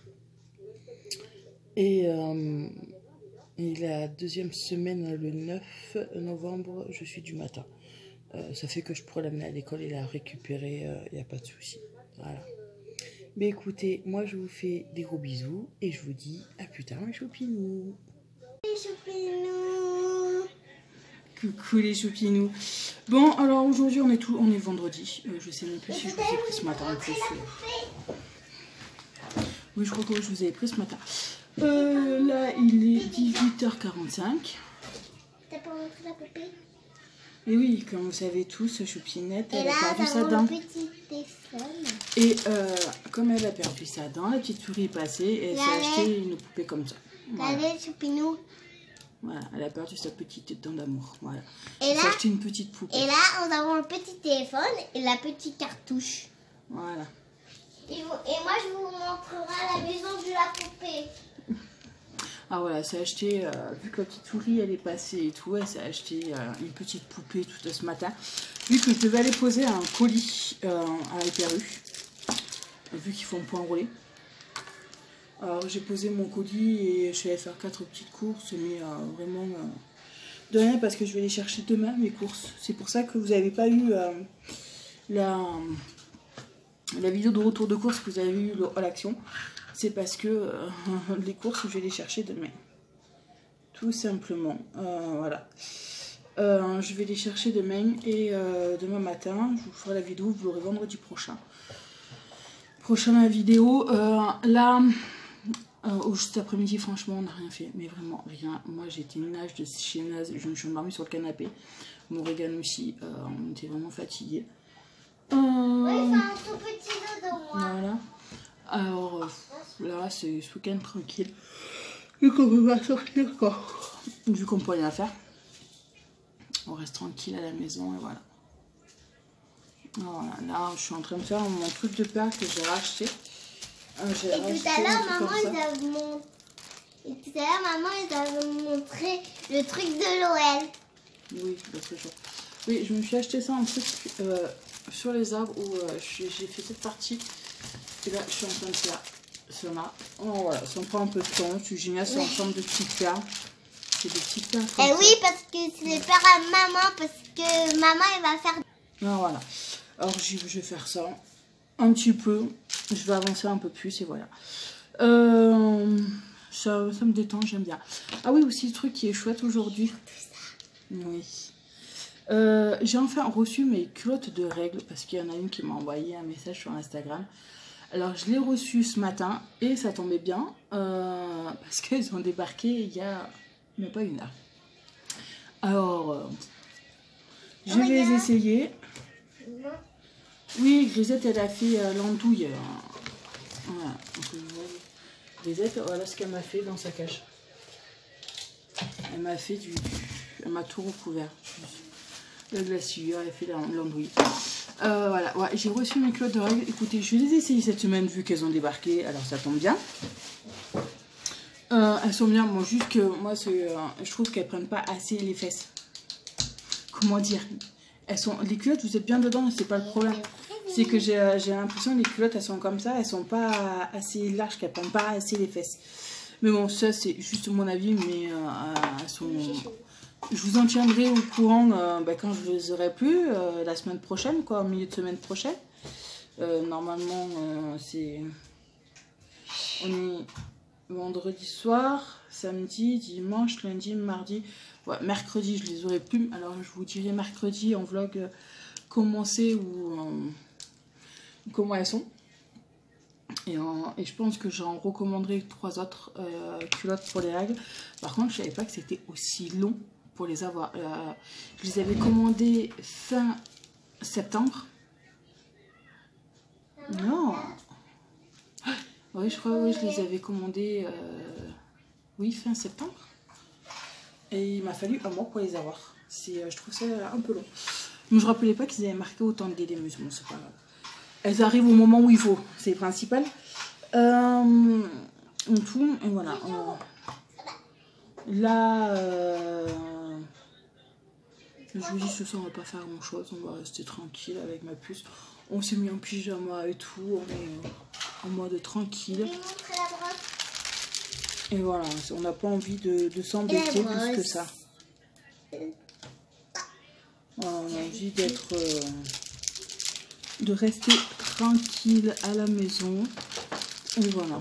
A: Et, euh, et la deuxième semaine, le neuf novembre, je suis du matin. Euh, ça fait que je pourrais l'amener à l'école et la récupérer, il euh, n'y a pas de souci. Voilà. Mais écoutez, moi je vous fais des gros bisous et je vous dis à plus tard mes choupinous.
B: Les choupinous.
A: Coucou les choupinous. Bon, alors aujourd'hui on est tout, on est vendredi. Euh, je sais même plus si je vous ai pris ce matin. En plus, euh... Oui, je crois que je vous avais pris ce matin. Euh, là, il est dix-huit heures quarante-cinq.
B: T'as pas montré la poupée?
A: Et oui, comme vous savez tous, Choupinette, elle
B: là,
A: a perdu sa dent.
B: Petit téléphone.
A: Et euh, comme elle a perdu sa dent, la petite souris est passée et elle s'est acheté une poupée comme ça.
B: Voilà. Regardez, Choupinou.
A: Voilà, elle a perdu sa petite dent d'amour. Voilà.
B: Et
A: elle
B: là,
A: s'est acheté une petite poupée.
B: Et là, nous avons le petit téléphone et la petite cartouche.
A: Voilà.
B: Et, vous, et moi, je vous montrerai la maison de la poupée.
A: Ah voilà, elle s'est acheté, euh, vu que la petite souris elle est passée et tout, elle s'est acheté euh, une petite poupée tout ce matin. Vu que je devais aller poser un colis euh, à Hyper U, vu qu'ils font point rouler. Alors j'ai posé mon colis et je suis allée faire quatre petites courses, mais euh, vraiment euh, de rien parce que je vais les chercher demain mes courses. C'est pour ça que vous n'avez pas eu euh, la, la vidéo de retour de course que vous avez eu à l'action. C'est parce que euh, les courses, je vais les chercher demain. Tout simplement. Euh, voilà. Euh, je vais les chercher demain et euh, demain matin, je vous ferai la vidéo, vous l'aurez vendredi prochain. Prochaine vidéo. Euh, là, euh, cet après-midi, franchement, on n'a rien fait. Mais vraiment, rien. Moi, j'ai été une nage de chez naze. Je me suis endormie sur le canapé. Morrigan aussi. Euh, on était vraiment fatigués. Euh,
B: oui, c'est un tout petit dodo, moi.
A: Voilà. Alors euh, là, c'est ce week-end tranquille. Vu qu'on peut pas sortir, quoi. Vu qu'on peut rien faire. On reste tranquille à la maison et voilà. Voilà. Là, je suis en train de faire mon truc de père que j'ai racheté. Euh,
B: et tout à l'heure, maman, ils avaient montré... Et tout à l'heure, maman, ils avaient montré le truc de Noël.
A: Oui, parce que je... Oui, je me suis acheté ça en truc euh, sur les arbres où euh, j'ai fait cette partie. Et là, je suis en train de faire cela. Oh, voilà, ça me prend un peu de temps. C'est génial, c'est en forme de petites perles. C'est des petites perles.
B: Et ça. Oui, parce que c'est les perles à maman, parce que maman, elle va faire...
A: Ah, voilà. Alors, je vais faire ça un petit peu. Je vais avancer un peu plus et voilà. Euh, ça, ça me détend, j'aime bien. Ah oui, aussi le truc qui est chouette aujourd'hui. Oui. Euh, j'ai enfin reçu mes culottes de règles parce qu'il y en a une qui m'a envoyé un message sur Instagram. Alors je l'ai reçu ce matin et ça tombait bien euh, parce qu'ils ont débarqué il y a même pas une heure. Alors euh, je vais les essayer. Oui, Grisette elle a fait euh, l'andouille. Euh, voilà. Donc, Grisette, voilà ce qu'elle m'a fait dans sa cage. Elle m'a fait du, du elle m'a tout recouvert. La glaçure, elle a fait l'andouille. Euh, voilà, ouais, j'ai reçu mes culottes de règles. Écoutez, je vais les essayer cette semaine vu qu'elles ont débarqué. Alors ça tombe bien. Euh, elles sont bien, bon, juste que moi, euh, je trouve qu'elles prennent pas assez les fesses. Comment dire? Elles sont, les culottes, vous êtes bien dedans, c'est pas le problème. C'est que j'ai euh, l'impression que les culottes, elles sont comme ça, elles sont pas assez larges, qu'elles prennent pas assez les fesses. Mais bon, ça c'est juste mon avis, mais euh, elles sont... Je vous en tiendrai au courant euh, bah, quand je les aurai plus, euh, la semaine prochaine, quoi, au milieu de semaine prochaine. Euh, normalement, euh, c'est... On est vendredi soir, samedi, dimanche, lundi, mardi... Ouais, mercredi, je les aurai plus. Alors, je vous dirai mercredi en vlog euh, comment c'est ou euh, comment elles sont. Et, euh, et je pense que j'en recommanderai trois autres euh, culottes pour les règles. Par contre, je savais pas que c'était aussi long pour les avoir. Euh, je les avais commandées fin septembre. Non. Oui, je crois, oui, je les avais commandées, euh, oui, fin septembre. Et il m'a fallu un mois pour les avoir. Euh, je trouve ça un peu long. Mais je ne rappelais pas qu'ils avaient marqué autant de délais. Mais bon, c'est pas grave. Elles arrivent au moment où il faut. C'est le principal. Euh, on tourne et voilà. On... Là, euh... je vous dis, ce soir, on va pas faire grand chose. On va rester tranquille avec ma puce. On s'est mis en pyjama et tout. On est en mode tranquille. Et voilà, on n'a pas envie de, de s'embêter plus que ça. Voilà, on a envie d'être, euh, de rester tranquille à la maison. Et voilà.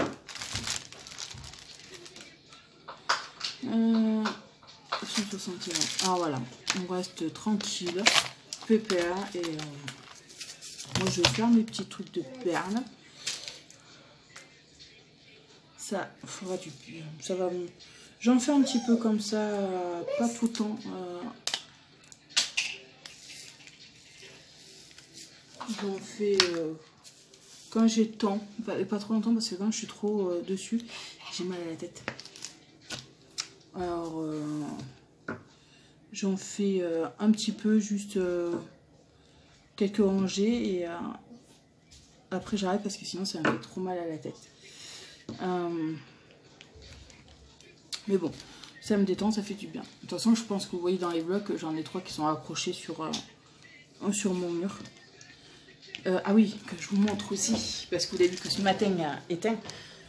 A: Euh, cent soixante et un. Ah voilà, on reste tranquille, pépère. Et euh, moi je vais faire mes petits trucs de perles. Ça fera du bien. Ça va. J'en fais un petit peu comme ça, euh, pas tout le temps. Euh, J'en fais euh, quand j'ai le temps, pas, pas trop longtemps parce que quand je suis trop euh, dessus, j'ai mal à la tête. Alors, euh, j'en fais euh, un petit peu, juste euh, quelques rangées et euh, après j'arrête parce que sinon ça me fait trop mal à la tête. Euh, mais bon, ça me détend, ça fait du bien. De toute façon, je pense que vous voyez dans les vlogs que j'en ai trois qui sont accrochés sur, euh, sur mon mur. Euh, ah oui, que je vous montre aussi, parce que vous avez vu que ce matin il a éteint.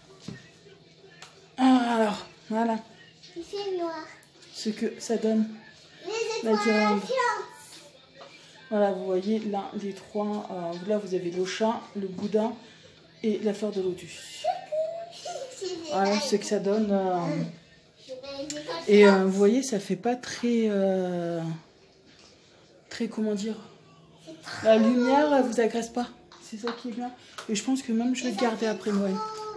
A: Alors, voilà.
B: Il fait noir.
A: Ce que ça donne.
B: Les étoiles.
A: Voilà, vous voyez là, les trois. Euh, là, vous avez le chat, le Bouddha et la fleur de lotus. Voilà ce que ça donne. Euh, et euh, vous voyez, ça fait pas très... Euh, très, comment dire... La lumière, elle vous agresse pas. C'est ça qui est bien. Et je pense que même je vais le garder après Noël.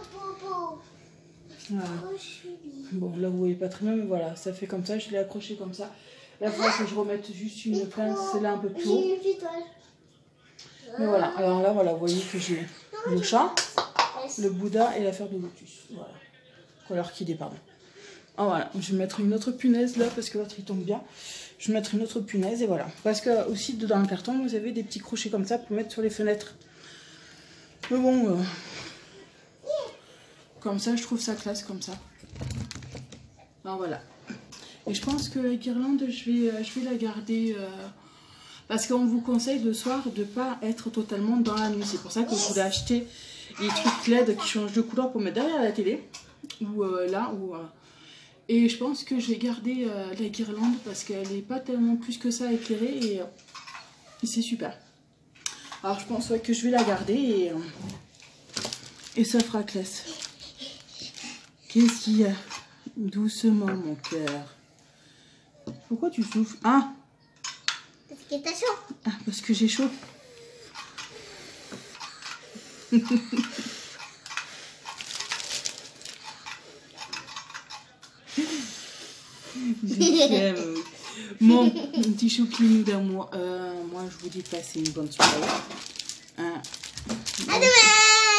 A: Voilà. Bon, là, vous voyez pas très bien, mais voilà, ça fait comme ça. Je l'ai accroché comme ça. Là, il faudra que je remette juste une pince, celle-là un peu plus haut. Mais voilà, alors là, voilà, vous voyez que j'ai le chat, le Bouddha et la fleur de lotus. Voilà. Couleur qui est, pardon. Ah, voilà, je vais mettre une autre punaise là parce que l'autre il tombe bien. Je vais mettre une autre punaise et voilà. Parce que aussi dans le carton, vous avez des petits crochets comme ça pour mettre sur les fenêtres. Mais bon, euh, comme ça, je trouve ça classe comme ça. Alors voilà. Et je pense que la guirlande, je vais, je vais la garder euh, parce qu'on vous conseille le soir de ne pas être totalement dans la nuit. C'est pour ça que je voulais acheter les trucs L E D qui changent de couleur pour mettre derrière la télé ou euh, là ou. Euh, Et je pense que je vais garder euh, la guirlande parce qu'elle n'est pas tellement plus que ça éclairée et, euh, et c'est super. Alors je pense ouais, que je vais la garder et, euh, et ça fera classe. Qu'est-ce qu'il y a? Doucement mon cœur. Pourquoi tu souffles? Ah!
B: Parce que t'as chaud.
A: Ah, parce que j'ai chaud. Je t'aime. Mon petit chouquinou d'amour. Euh, moi, je vous dis passer une bonne soirée. Hein.
B: À demain.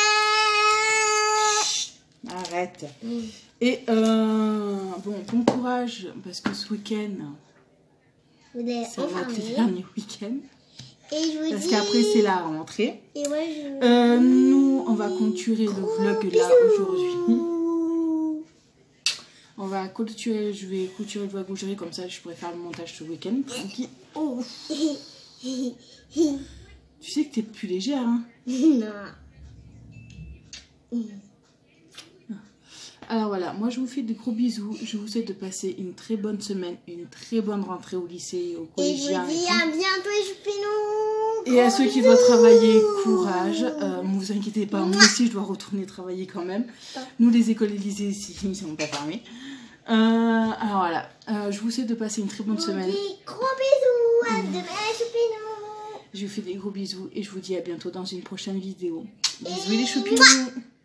A: Chut, arrête. Mm. Et euh, bon, bon courage parce que ce week-end, ça va être le dernier week-end.
B: Et je vous
A: Parce
B: dis...
A: qu'après, c'est la rentrée.
B: Et moi, je...
A: Euh, nous, on va clôturer le vlog là aujourd'hui. On va clôturer, je vais clôturer le vlog aujourd'hui, comme ça je pourrais faire le montage ce week-end. Tranquille. Oh. Tu sais que t'es plus légère, hein?
B: Non.
A: Alors voilà, moi je vous fais de gros bisous. Je vous souhaite de passer une très bonne semaine, une très bonne rentrée au lycée, au collégien.
B: Et je vous dis à bientôt, les choupinous.
A: Et à ceux qui doivent travailler, courage. Euh, ne vous inquiétez pas, moi aussi je dois retourner travailler quand même. Nous, les écoles et les lycées ici, ils ne sont pas fermés. Euh, alors voilà, euh, je vous souhaite de passer une très bonne semaine.
B: Je vous dis gros bisous. À demain, les choupinous.
A: Je vous fais des gros bisous et je vous dis à bientôt dans une prochaine vidéo. Bisous
B: Et
A: les choupinous.